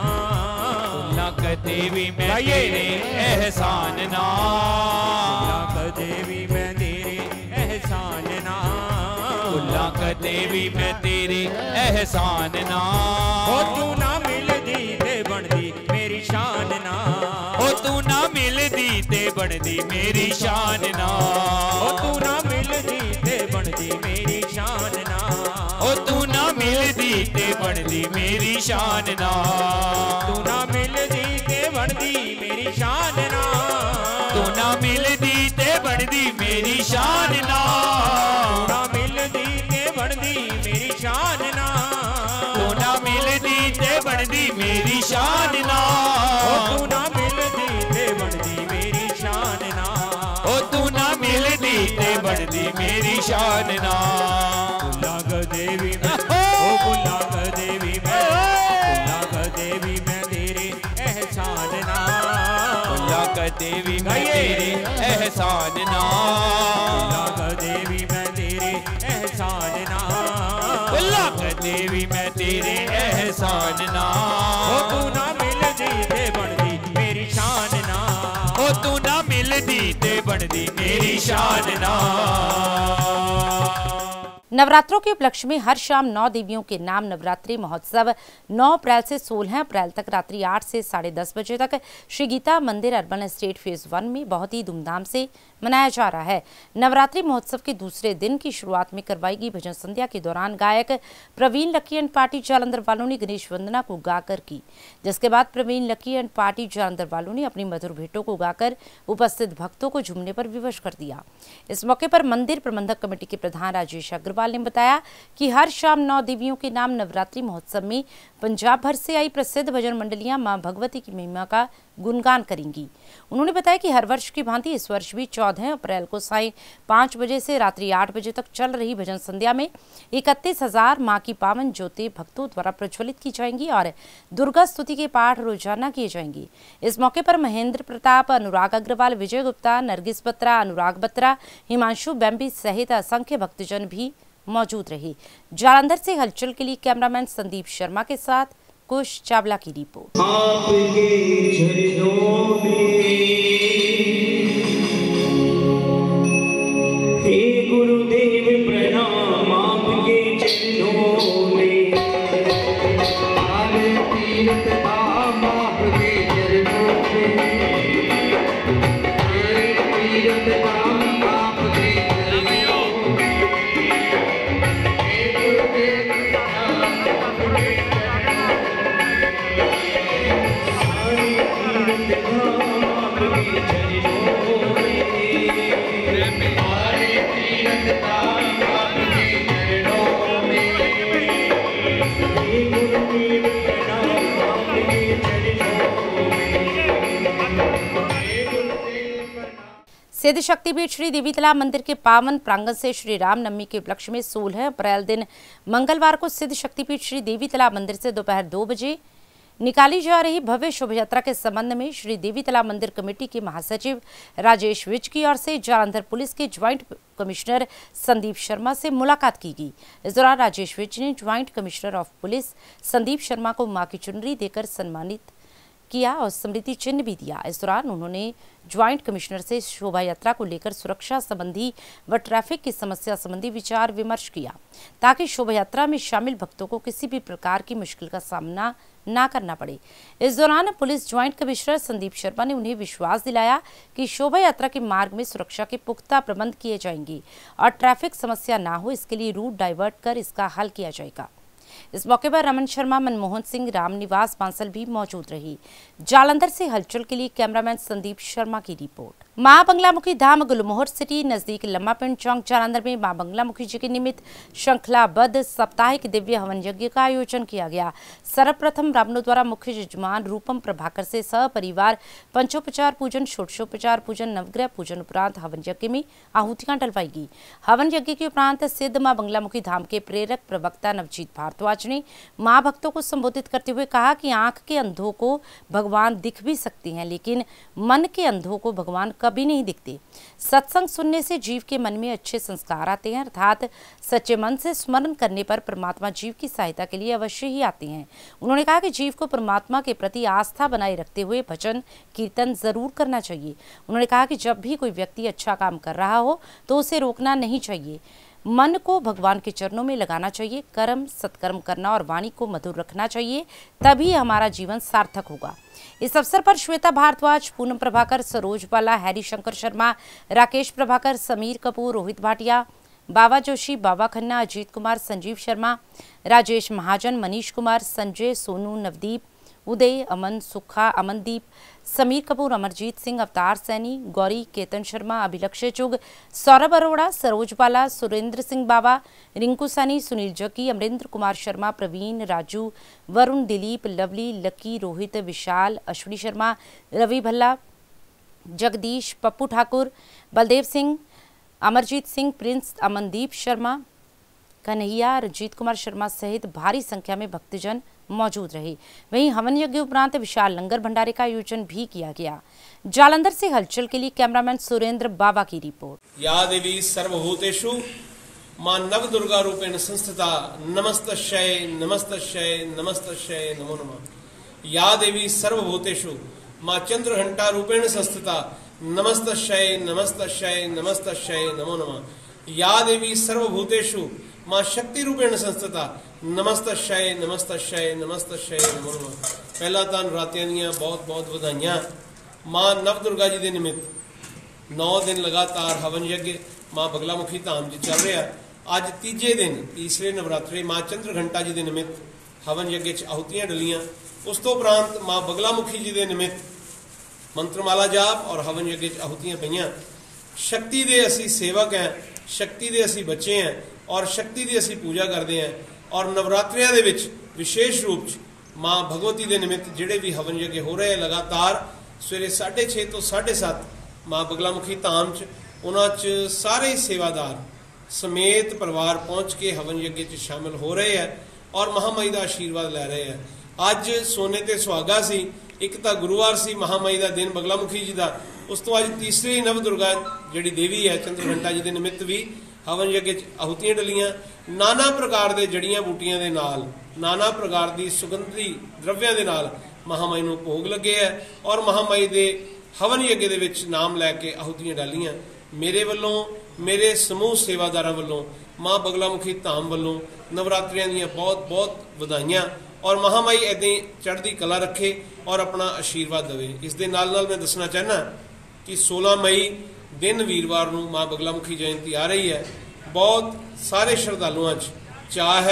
देवी मैं तेरे एहसान ना देवी मैं तेरे एहसान ना देवी मैं तेरे एहसान ना हो तू ना मिलदी ते बनदी मेरी शान ना हो तू ना मिलदी ते बनदी मेरी शान ना हो तू ना मिलदी ते बनदी मेरी शान ना हो तू ना मिलदी ते बनदी मेरी शान ना तू ना मिलदी ते बनदी मेरी शान ना तू ना मिलदी ते बनदी मेरी शान ना बनदी मेरी शान ना ओ तू ना मिलदी ते बनदी मेरी शान ना ओ तू ना मिलदी ते बनदी मेरी शान ना बुलाग देवी मैं ओ बुलाग देवी मैं बुलाग देवी मैं तेरे एहसान ना बुलाग देवी मैं तेरे एहसान ना बुलाग देवी मैं तेरे एहसान ना बुलाग देवी मैं तेरे एहसान ना ओ तू ना मिलदी ते बनदी मेरी शान ना ओ तू ना मिलदी ते बनदी मेरी शान ना। नवरात्रों के उपलक्ष्य में हर शाम नौ देवियों के नाम नवरात्रि महोत्सव नौ अप्रैल से सोलह अप्रैल तक रात्रि आठ से साढ़े दस बजे तक श्री गीता मंदिर अर्बन एस्टेट फेज वन में बहुत ही धूमधाम से मनाया जा रहा है। नवरात्रि महोत्सव के दूसरे दिन की शुरुआत में करवाई गई भजन संध्या के दौरान गायक Praveen Lucky and party Jalandhar वालों ने गणेश वंदना को गाकर की, जिसके बाद Praveen Lucky and party Jalandhar वालों ने अपनी मधुर भेंटों को गाकर उपस्थित भक्तों को झूमने पर विवश कर दिया। इस मौके पर मंदिर प्रबंधक कमेटी के प्रधान राजेश अग्रवाल ने बताया कि हर शाम नौ देवियों के नाम नवरात्रि महोत्सव में पंजाब भर से आई प्रसिद्ध भजन मंडलियां मां भगवती की महिमा का गुणगान करेंगी। उन्होंने बताया कि हर वर्ष की भांति इस वर्ष भी चौदह अप्रैल को सायं पाँच बजे से रात्रि आठ बजे तक चल रही भजन संध्या में इकतीस हजार मां की पावन ज्योति भक्तों द्वारा प्रज्वलित की जाएंगी और दुर्गा स्तुति के पाठ रोजाना किए जाएंगे। इस मौके पर महेंद्र प्रताप, अनुराग अग्रवाल, विजय गुप्ता, नरगिस बत्रा, अनुराग बत्रा, हिमांशु बेम्बी सहित असंख्य भक्तजन भी मौजूद रहे। जालंधर से हलचल के लिए कैमरामैन संदीप शर्मा के साथ कुश चावला की रिपोर्ट। आपके चरणों में हे गुरुदेव प्रणाम, आपके चरणों में हर तीर्थ धाम आपके चरणों में हर तीर्थ धाम आपके चरणों में हे गुरुदेव प्रणाम सिद्ध शक्तिपीठ श्री देवी तालाब मंदिर के पावन प्रांगण से श्री राम नवमी के उपलक्ष्य में सोलह अप्रैल दिन मंगलवार को सिद्ध शक्तिपीठ श्री देवी तालाब मंदिर से दोपहर दो बजे निकाली जा रही भव्य शोभा यात्रा के संबंध में श्री देवी तालाब मंदिर कमेटी के महासचिव राजेश विज की ओर से जालंधर पुलिस के ज्वाइंट कमिश्नर संदीप शर्मा से मुलाकात की गई। इस दौरान राजेश विज ने joint commissioner of police Sandeep Sharma को मां की चुनरी देकर सम्मानित किया और स्मृति चिन्ह भी दिया। इस दौरान उन्होंने ज्वाइंट कमिश्नर से शोभा यात्रा को लेकर सुरक्षा संबंधी व ट्रैफिक की समस्या संबंधी विचार विमर्श किया ताकि शोभा यात्रा में शामिल भक्तों को किसी भी प्रकार की मुश्किल का सामना ना करना पड़े। इस दौरान police joint commissioner Sandeep Sharma ने उन्हें विश्वास दिलाया कि शोभा यात्रा के मार्ग में सुरक्षा के पुख्ता प्रबंध किए जाएंगे और ट्रैफिक समस्या ना हो इसके लिए रूट डाइवर्ट कर इसका हल किया जाएगा। इस मौके पर रमन शर्मा, मनमोहन सिंह, रामनिवास बांसल भी मौजूद रही। जालंधर से हलचल के लिए कैमरामैन संदीप शर्मा की रिपोर्ट। मां बंगलामुखी धाम गुलमोहर सिटी नजदीक लम्मा पिंड चौक जालंधर में मां बंगलामुखी जी के निमित्त श्रृंखलाबद्ध साप्ताहिक दिव्य हवन यज्ञ का आयोजन किया गया। सर्वप्रथम ब्राह्मणों द्वारा मुख्य यजमान रूपम प्रभाकर से सपरिवार पंचोपचार पूजन, षोडशोपचार पूजन, नवग्रह पूजन उपरांत हवन यज्ञ में आहुतियां डलवाई गई। हवन यज्ञ के उपरांत सिद्ध मां बंगलामुखी धाम के प्रेरक प्रवक्ता नवजीत भारद्वाज ने मां भक्तों को संबोधित करते हुए कहा कि आंख के अंधों को भगवान दिख भी सकते हैं लेकिन मन के अंधों को भगवान कभी नहीं दिखते। सत्संग सुनने से जीव के मन में अच्छे संस्कार आते हैं, अर्थात सच्चे मन से स्मरण करने पर परमात्मा जीव की सहायता के लिए अवश्य ही आते हैं। उन्होंने कहा कि जीव को परमात्मा के प्रति आस्था बनाए रखते हुए भजन कीर्तन जरूर करना चाहिए। उन्होंने कहा कि जब भी कोई व्यक्ति अच्छा काम कर रहा हो तो उसे रोकना नहीं चाहिए, मन को भगवान के चरणों में लगाना चाहिए, कर्म सत्कर्म करना और वाणी को मधुर रखना चाहिए, तभी हमारा जीवन सार्थक होगा। इस अवसर पर श्वेता भारद्वाज, पूनम प्रभाकर, सरोज बाला, हैरी शंकर शर्मा, राकेश प्रभाकर, समीर कपूर, रोहित भाटिया, बाबा जोशी, बाबा खन्ना, अजीत कुमार, संजीव शर्मा, राजेश महाजन, मनीष कुमार, संजय, सोनू, नवदीप, उदय, अमन, सुखा, अमनदीप, समीर कपूर, अमरजीत सिंह, अवतार Saini, Gauri, Ketan Sharma, Abhilakshya Chugh, Saurabh Arora, Saroj Bala, Surendra Singh Baba, Rinku Saini, Sunil Jaki, Amrendra Kumar Sharma, Praveen, Raju, Varun, Dilip, Lovely, Lucky, Rohit, Vishal, Ashwini Sharma, Ravi Bhalla, Jagdish, Pappu Thakur, Baldev Singh, Amarjeet Singh, Prince, Amandeep Sharma, Kanhaiya, Ranjit Kumar Sharma सहित भारी संख्या में भक्तजन मौजूद रहे। वहीं हवन यज्ञ उपरांत विशाल लंगर भंडारे का आयोजन भी किया गया। जालंधर से हलचल के लिए कैमरामैन सुरेंद्र बाबा की रिपोर्ट। या देवी सर्वभूतेषु मां नव दुर्गा रूपेण संस्थिता नमस्तस्यै नमस्तस्यै नमस्तस्यै नमो नमः। या देवी सर्वभूतेषु मां चंद्रघंटा रूपेण संस्थिता नमस्तस्यै नमस्तस्यै नमस्तस्यै नमो नमः। या देवी सर्वभूतेषु मां शक्ति रूपेण संस्थिता नमस्तस्यै नमस्तस्यै नमस्तस्यै नमो नमः। पहला तो नवरात्रियां ਦੀਆਂ बहुत बहुत ਵਧਾਈਆਂ। मां नव दुर्गा जी के निमित्त नौ दिन लगातार हवन यज्ञ मां बगलामुखी धाम जी चल रहा। अज तीजे दिन तीसरे नवरात्रे मां चंद्रघंटा जी के निमित्त हवन यज्ञ च आहुतियां डलियां। उस तो उपरांत मां बगलामुखी जी के निमित्त मंत्रमाला जाप और हवन यज्ञ च आहुतियां पईयां। शक्ति दे असी सेवक हैं, शक्ति दे असी बच्चे हैं और शक्ति की असी पूजा करते हैं। और नवरात्रियां दे विच विशेष रूप च मां भगवती के निमित्त जिहड़े भी हवन यज्ञ हो रहे हैं लगातार सवेरे साढ़े छे तो साढ़े सत्त मां बगलामुखी धाम च उन्हां च सारे सेवादार समेत परिवार पहुँच के हवन यज्ञ च शामिल हो रहे हैं और महामाई का आशीर्वाद लै रहे हैं। अज सोने ते सुहागा सी, एक तो गुरुवार सी महामाई का दिन बगलामुखी जी का, उस तो अज तीसरी नव दुर्गा जिहड़ी देवी है चंद्रघंटा जी के निमित्त भी हवन यज्ञ आहुतियां डलियां। नाना प्रकार के जड़ियां बूटियां दे नाल, नाना प्रकार की सुगंधी द्रव्यां दे नाल महामाई नूं भोग लगे है और महामाई दे हवन यज्ञ दे विच नाम लैके आहुतियां डालियां। मेरे वल्लों, मेरे समूह सेवादारां वल्लों, मां बगलामुखी धाम वल्लों नवरात्रियां दीयां बहुत बहुत ਵਧਾਈਆਂ और महामाई ऐदां चढ़दी कला रखे और अपना आशीर्वाद देवे। इस दे नाल नाल मैं दसना चाहना कि सोलह मई दिन वीरवार नूं मां बगलामुखी जयंती आ रही है। बहुत सारे श्रद्धालुओं च चाह है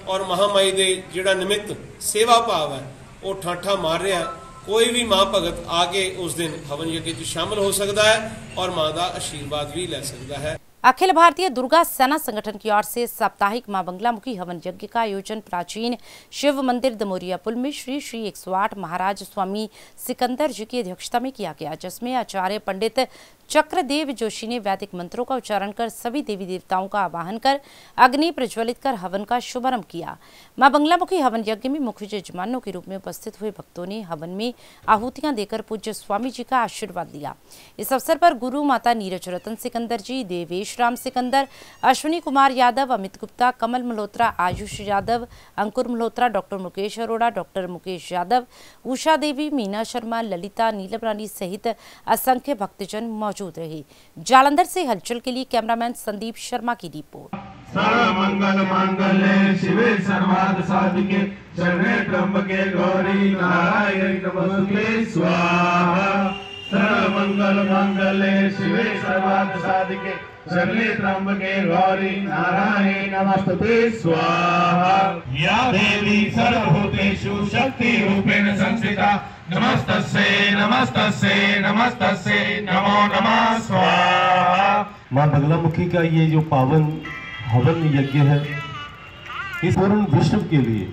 और महामाई दे जिहड़ा निमित्त सेवा भाव है वो ठाठा मार रहा। कोई भी माँ भगत आके उस दिन हवन यज्ञ च शामिल हो सकता है और माँ का आशीर्वाद भी ले सकता है। अखिल भारतीय दुर्गा सेना संगठन की ओर से साप्ताहिक मां बंगलामुखी हवन यज्ञ का आयोजन प्राचीन शिव मंदिर दमोरिया पुल में श्री श्री एक सौ आठ महाराज स्वामी सिकंदर जी की अध्यक्षता में किया गया, जिसमें आचार्य पंडित चक्रदेव जोशी ने वैदिक मंत्रों का उच्चारण कर सभी देवी देवताओं का आवाहन कर अग्नि प्रज्वलित कर हवन का शुभारंभ किया। मां बंगलामुखी हवन यज्ञ में मुख्य यजमानों के रूप में उपस्थित हुए भक्तों ने हवन में आहुतियां देकर पूज्य स्वामी जी का आशीर्वाद लिया। इस अवसर पर गुरु माता नीरज रतन सिकंदर जी, देवेश राम सिकंदर, अश्विनी कुमार यादव, अमित गुप्ता, कमल मल्होत्रा, आयुष यादव, अंकुर मल्होत्रा, डॉक्टर मुकेश अरोड़ा, डॉक्टर मुकेश यादव, उषा देवी, मीना शर्मा, ललिता, नीलम रानी सहित असंख्य भक्तजन मौजूद रहे। जालंधर से हलचल के लिए कैमरामैन संदीप शर्मा की रिपोर्ट। सर्वमंगल मांगल्ये शिवे सर्वार्थ साधिके शरण्ये त्र्यंबके गौरी नारायणी नमोस्तुते स्वाहा। सर्वमंगल मांगल्ये शिवे सर्वार्थ साधिके शरण्ये त्र्यंबके गौरी नारायणी नमोस्तुते स्वाहा। या देवी सर्वभूतेषु शक्ति रूपेण संस्थिता नमस्तस्यै नमस्तस्यै नमस्तस्यै नमो नमः स्वाहा। मां बंगलामुखी का ये जो पावन हवन यज्ञ है, इस पूर्ण विश्व के लिए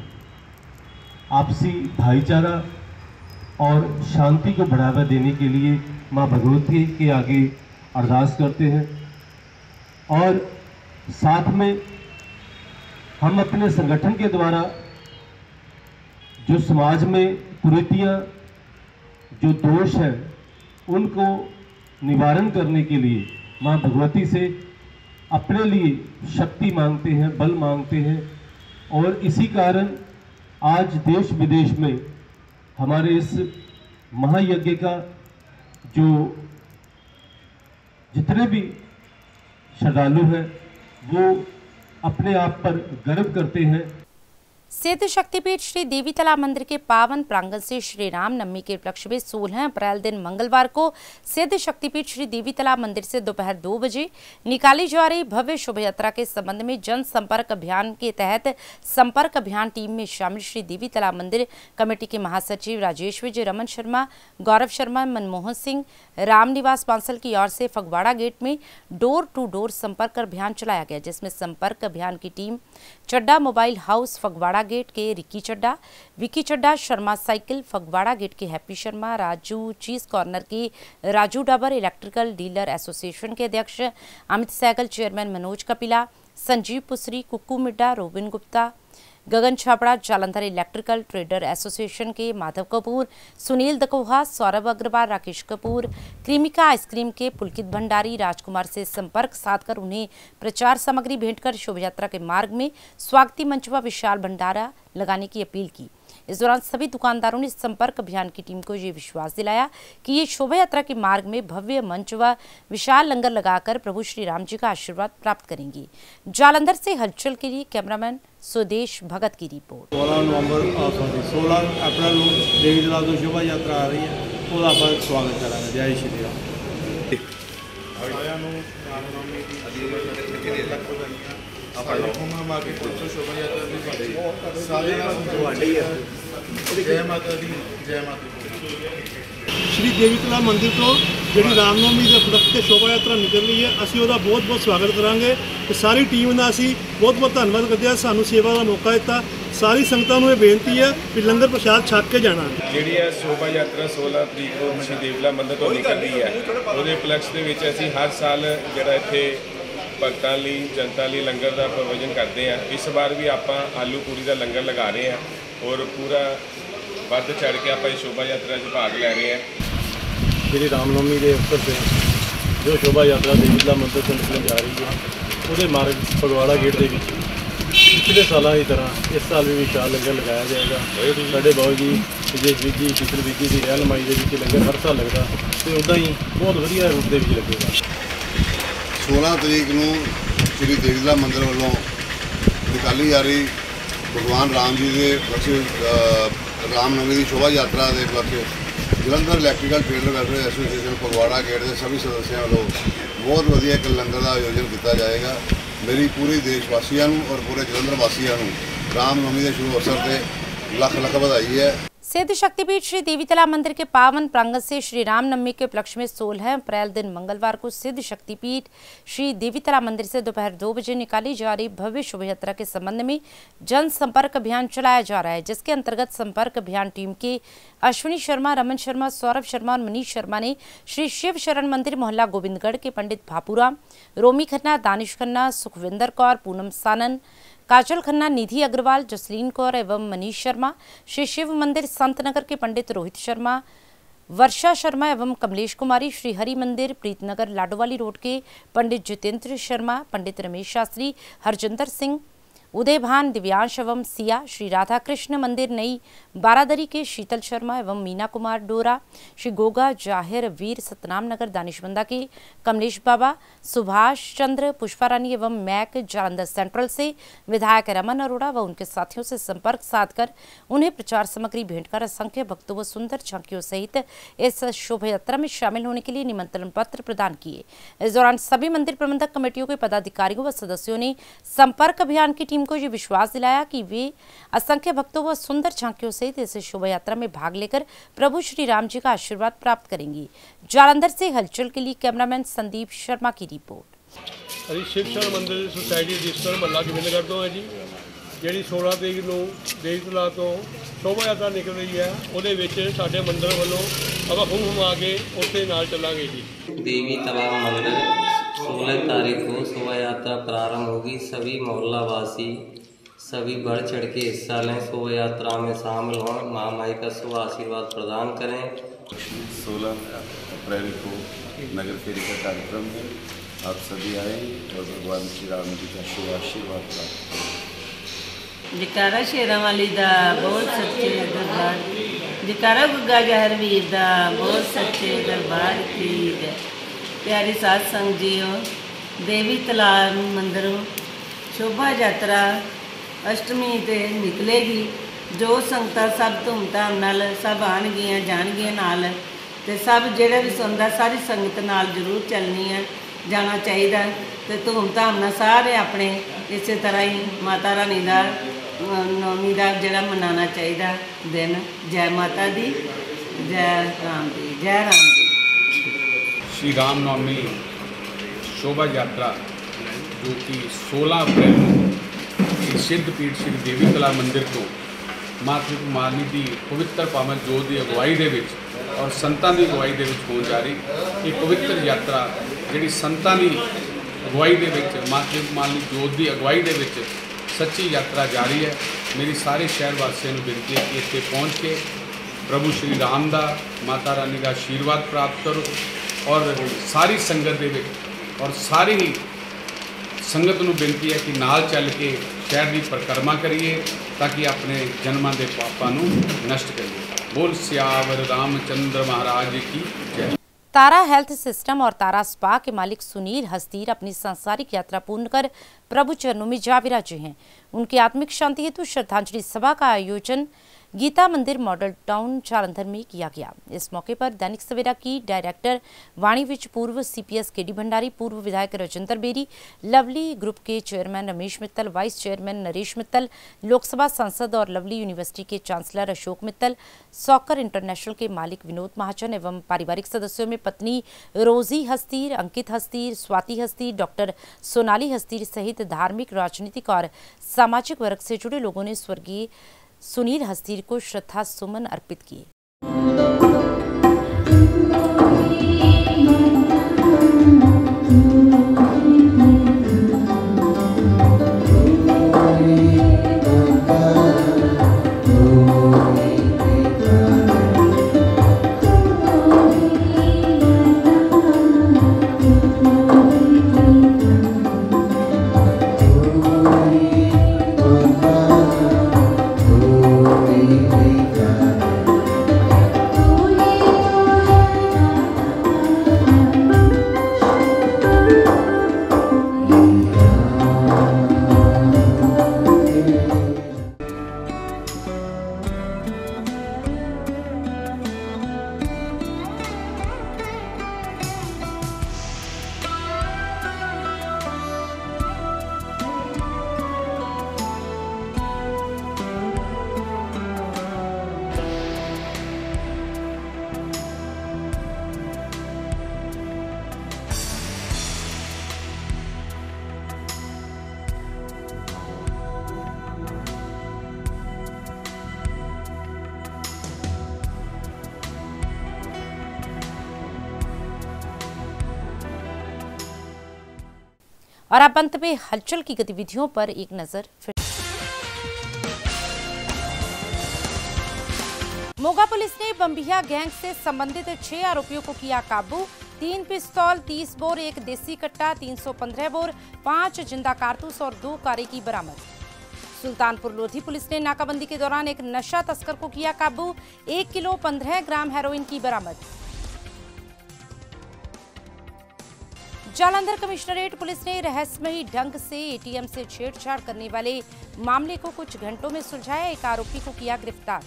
आपसी भाईचारा और शांति को बढ़ावा देने के लिए मां भगवती के आगे अरदास करते हैं और साथ में हम अपने संगठन के द्वारा जो समाज में कुरीतियाँ, जो दोष है, उनको निवारण करने के लिए मां भगवती से अपने लिए शक्ति मांगते हैं, बल मांगते हैं और इसी कारण आज देश विदेश में हमारे इस महायज्ञ का जो जितने भी श्रद्धालु हैं वो अपने आप पर गर्व करते हैं। सिद्ध शक्तिपीठ श्री देवी तालाब मंदिर के पावन प्रांगण से श्री राम नवमी के उपलक्ष्य में सोलह अप्रैल दिन मंगलवार को सिद्ध शक्तिपीठ श्री देवी तालाब मंदिर से दोपहर दो बजे निकाली जा रही भव्य शोभा यात्रा के संबंध में जन संपर्क अभियान के तहत संपर्क अभियान टीम में शामिल श्री देवी तालाब मंदिर कमेटी के महासचिव राजेश विजय, रमन शर्मा, गौरव शर्मा, मनमोहन सिंह, रामनिवास बांसल की ओर से फगवाड़ा गेट में डोर टू डोर संपर्क अभियान चलाया गया, जिसमें संपर्क अभियान की team Chadda mobile house Phagwara gate के Ricky Chadda, Vicky Chadda, Sharma cycle Phagwara gate के Happy Sharma, Raju cheese corner के Raju Dabur, electrical dealer association के अध्यक्ष Amit Sehgal, chairman Manoj Kapila, Sanjeev Pusri, Kukku Midda, Robin Gupta, Gagan Chhapra, Jalandhar electrical trader association के माधव कपूर, सुनील दकोहा, सौरभ अग्रवाल, राकेश कपूर, क्रीमिका आइसक्रीम के पुलकित भंडारी, राजकुमार से संपर्क साधकर उन्हें प्रचार सामग्री भेंट कर शोभा यात्रा के मार्ग में स्वागती मंच व विशाल भंडारा लगाने की अपील की। इस दौरान सभी दुकानदारों ने संपर्क अभियान की टीम को ये विश्वास दिलाया कि ये शोभा यात्रा के मार्ग में भव्य मंच व विशाल लंगर लगाकर प्रभु श्री राम जी का आशीर्वाद प्राप्त करेंगे। जालंधर से हलचल के लिए कैमरामैन सुदेश भगत की रिपोर्ट। सोलह नवंबर सॉरी सोलह अप्रैल को देवी तालाब तो शोभा यात्रा आ रही है, ਉਹਦਾ ਆਪਾਂ स्वागत ਕਰਾਂਗੇ। जय श्री राम। ਸਾਰਿਆਂ ਨੂੰ ਰਾਮਨਵਮੀ ਦੀ ਆਪਣੇ ਕੋਮਾ ਮਾਰਕੀਟ ਤੋਂ ਸ਼ੋਭਾ ਯਾਤਰਾ ਦੀ ਬਾਤ ਸਾਰੇ ਤੁਹਾਡੀ ਹੈ। ਜੈ ਮਾਤਾ ਦੀ ਜੈ ਮਾਤਾ ਦੀ। श्री देवी तालाब मंदिर तो जी रामनवमी के उपलक्ष्य से शोभा यात्रा निकल रही है, असी उसका बहुत बहुत स्वागत करांगे। तो सारी टीम का असी बहुत बहुत धन्यवाद करते हैं, सानू सेवा का मौका दिता। सारी संगतां नूं बेनती है कि लंगर प्रसाद छक के जाना। जी शोभा यात्रा सोलह तरीक को श्री देवी तालाब मंदिर तो निकल रही है, उसके उपलक्ष्य के असी हर साल जोड़ा इत्थे भगतां लई जनता लई लंगर का प्रबंधन करते हैं। इस बार भी आप आलू पूरी का लंगर लगा रहे हैं और पूरा ਵੱਧ चढ़ के आप शोभा यात्रा भाग ले रहे हैं। श्री रामनवमी के अवसर से जो शोभा यात्रा देवी तालाब मंदिर से निकलने जा रही है, उसके मार्ग फगवाड़ा गेट के पिछले सालों की तरह इस साल भी विशाल लंगर लगाया जाएगा। साढ़े बाबू जी विजेश विज जी किशन विज जी की रहनुमाई के लंगर हर साल लगता, तो उदा ही बहुत वधिया रूप से लगेगा। सोलह तरीक को श्री देवी तालाब मंदिर वालों निकाली जा रही भगवान राम जी के बख्शे रामनवमी की शोभा यात्रा के उपलक्ष्य Jalandhar electrical trader welfare association Phagwara gate के सभी सदस्यों वालों बहुत वधिया एक लंगर का आयोजन किया जाएगा। मेरी पूरे देशवासियों और पूरे जलंधर वासियों रामनवमी के शुभ अवसर पर लख लख बधाई है। सिद्ध शक्तिपीठ श्री देवीतला मंदिर के पावन प्रांगण से श्री रामनवमी के उपलक्ष्य में सोलह अप्रैल दिन मंगलवार को सिद्ध शक्तिपीठ श्री देवीतला मंदिर से दोपहर दो बजे निकाली जा रही भव्य शोभा यात्रा के संबंध में जन संपर्क अभियान चलाया जा रहा है, जिसके अंतर्गत संपर्क अभियान टीम के अश्विनी शर्मा, रमन शर्मा, सौरभ शर्मा और मनीष शर्मा ने श्री शिव शरण मंदिर मोहल्ला गोविंदगढ़ के पंडित भापूराम, रोमी खन्ना, दानिश खन्ना, सुखविंदर कौर, पूनम सानन, काजल खन्ना, निधि अग्रवाल, जसलीन कौर एवं मनीष शर्मा, श्री शिव मंदिर संतनगर के पंडित रोहित शर्मा, वर्षा शर्मा एवं कमलेश कुमारी, श्री हरि मंदिर प्रीतनगर लाडोवाली रोड के पंडित जितेंद्र शर्मा, पंडित रमेश शास्त्री, हरजिंदर सिंह, उदय भान, दिव्यांश एवं सिया, श्री राधा कृष्ण मंदिर नई बारादरी के शीतल शर्मा एवं मीना कुमार डोरा, श्री गोगा जाहिर वीर सतनाम नगर दानिशबंदा के कमलेश बाबा, सुभाष चंद्र, पुष्पा रानी एवं मैक जालंधर सेंट्रल से विधायक रमन अरोड़ा व उनके साथियों से संपर्क साधकर उन्हें प्रचार सामग्री भेंट कर असंख्य भक्तों व सुंदर झांकियों सहित इस शोभा यात्रा में शामिल होने के लिए निमंत्रण पत्र प्रदान किए। इस दौरान सभी मंदिर प्रबंधक कमेटियों के पदाधिकारियों व सदस्यों ने संपर्क अभियान की टीम को ये विश्वास दिलाया कि वे असंख्य भक्तों व सुंदर झांकियों सहित इस शोभा यात्रा में भाग लेकर प्रभु श्री राम जी का आशीर्वाद प्राप्त करेंगी। जालंधर से हलचल के लिए कैमरामैन संदीप शर्मा की रिपोर्ट। अभी शिव शरण मंदिर सोसाइटी रजिस्टर महला गोविंदगढ़ तो है जी, जी सोलह तरीक को देवीतला तो शोभा यात्रा निकल रही है, वो मंदिर वालों अब हुम हुमा के उत्थे नाल चलांगे जी। देवीतला मंदिर सोलह तारीख को शोभा यात्रा प्रारंभ होगी। सभी मोहल्ला वासी सभी बढ़ चढ़ के हिस्सा लें, शोभा यात्रा में शामिल हों, महामाई का शुभ आशीर्वाद प्रदान करें। सोलह अप्रैल को नगर फेरी का कार्यक्रम है, आप सभी आए और भगवान श्री राम जी का शुभ आशीर्वाद प्राप्त करें। जकारा शेरा वाली दा बहुत सच्चे दरबार, जकारा गुग्गा जहर वीर दा बहुत सच्चे दरबार की जय। प्यारी साध संग जीओ, देवीतला मंदिरों शोभा यात्रा अष्टमी ते निकलेगी। जो संगतां सब धूमधाम नाल सब आणगियां जाणगियां नाल ते सब जिहड़ा भी सुनदा सारी संगत नाल जरूर चलनी है, जाना चाहिए ते धूमधाम नाल सारे अपने इस तरह ही माता रानी दा नौमी का जिहड़ा मनाना चाहिए दिन। जय माता दी, जय राम दी, जय राम दी। श्री रामनवमी शोभा यात्रा जो कि सोलह अप्रैल को सिद्धपीठ श्री देवीतला मंदिर को माता कुमारी की पवित्र पावन जोत की अगवाई दे विच और संतां की अगवाई दे विच होण जा रही। ये पवित्र यात्रा जिहड़ी संतां की अगवाई दे विच माता कुमारी जोत की अगवाई दे विच सच्ची यात्रा जारी है। मेरी सारे शहर वासियों को बेनती है कि इत्थे पहुँच के प्रभु श्री राम का माता रानी का आशीर्वाद प्राप्त करो और सारी संगत दे विच और सारी ही संगत नूं बेनती है कि नाल चल के शहर की परिक्रमा करिए ताकि अपने जन्मां दे पापां नूं नष्ट करिए। बोल सियावर रामचंद्र महाराज की जय। तारा हेल्थ सिस्टम और तारा स्पा के मालिक सुनील हस्तीर अपनी सांसारिक यात्रा पूर्ण कर प्रभु चरणों में जा विराजे हैं। उनकी आत्मिक शांति हेतु श्रद्धांजलि सभा का आयोजन गीता मंदिर मॉडल टाउन जालंधर में किया गया। इस मौके पर दैनिक सवेरा की डायरेक्टर वाणी विच पूर्व सीपीएस के डी भंडारी, पूर्व विधायक राजेंद्र बेरी, लवली ग्रुप के chairman Ramesh Mittal, vice chairman Naresh Mittal, Lok Sabha सांसद और लवली यूनिवर्सिटी के chancellor Ashok Mittal, soccer international के मालिक विनोद महाजन एवं पारिवारिक सदस्यों में पत्नी रोजी हस्तीर, अंकित हस्तीर, स्वाति हस्तीर, डॉक्टर सोनाली हस्तीर सहित धार्मिक, राजनीतिक और सामाजिक वर्ग से जुड़े लोगों ने स्वर्गीय सुनील हस्तीर को श्रद्धा सुमन अर्पित किए। Oh और अब अंत में हलचल की गतिविधियों पर एक नजर फिर। मोगा पुलिस ने बम्बिया गैंग से संबंधित छह आरोपियों को किया काबू। तीन पिस्तौल, तीस बोर, एक देसी कट्टा, तीन सौ पंद्रह बोर, पांच जिंदा कारतूस और दो कारे की बरामद। सुल्तानपुर लोधी पुलिस ने नाकाबंदी के दौरान एक नशा तस्कर को किया काबू। एक किलो पंद्रह ग्राम हेरोइन की बरामद। जालंधर कमिश्नरेट पुलिस ने रहस्यमयी ढंग से एटीएम से छेड़छाड़ करने वाले मामले को कुछ घंटों में सुलझाया। एक आरोपी को किया गिरफ्तार।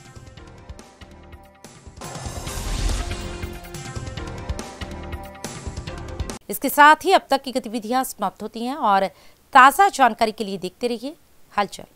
इसके साथ ही अब तक की गतिविधियां समाप्त होती हैं और ताजा जानकारी के लिए देखते रहिए हलचल।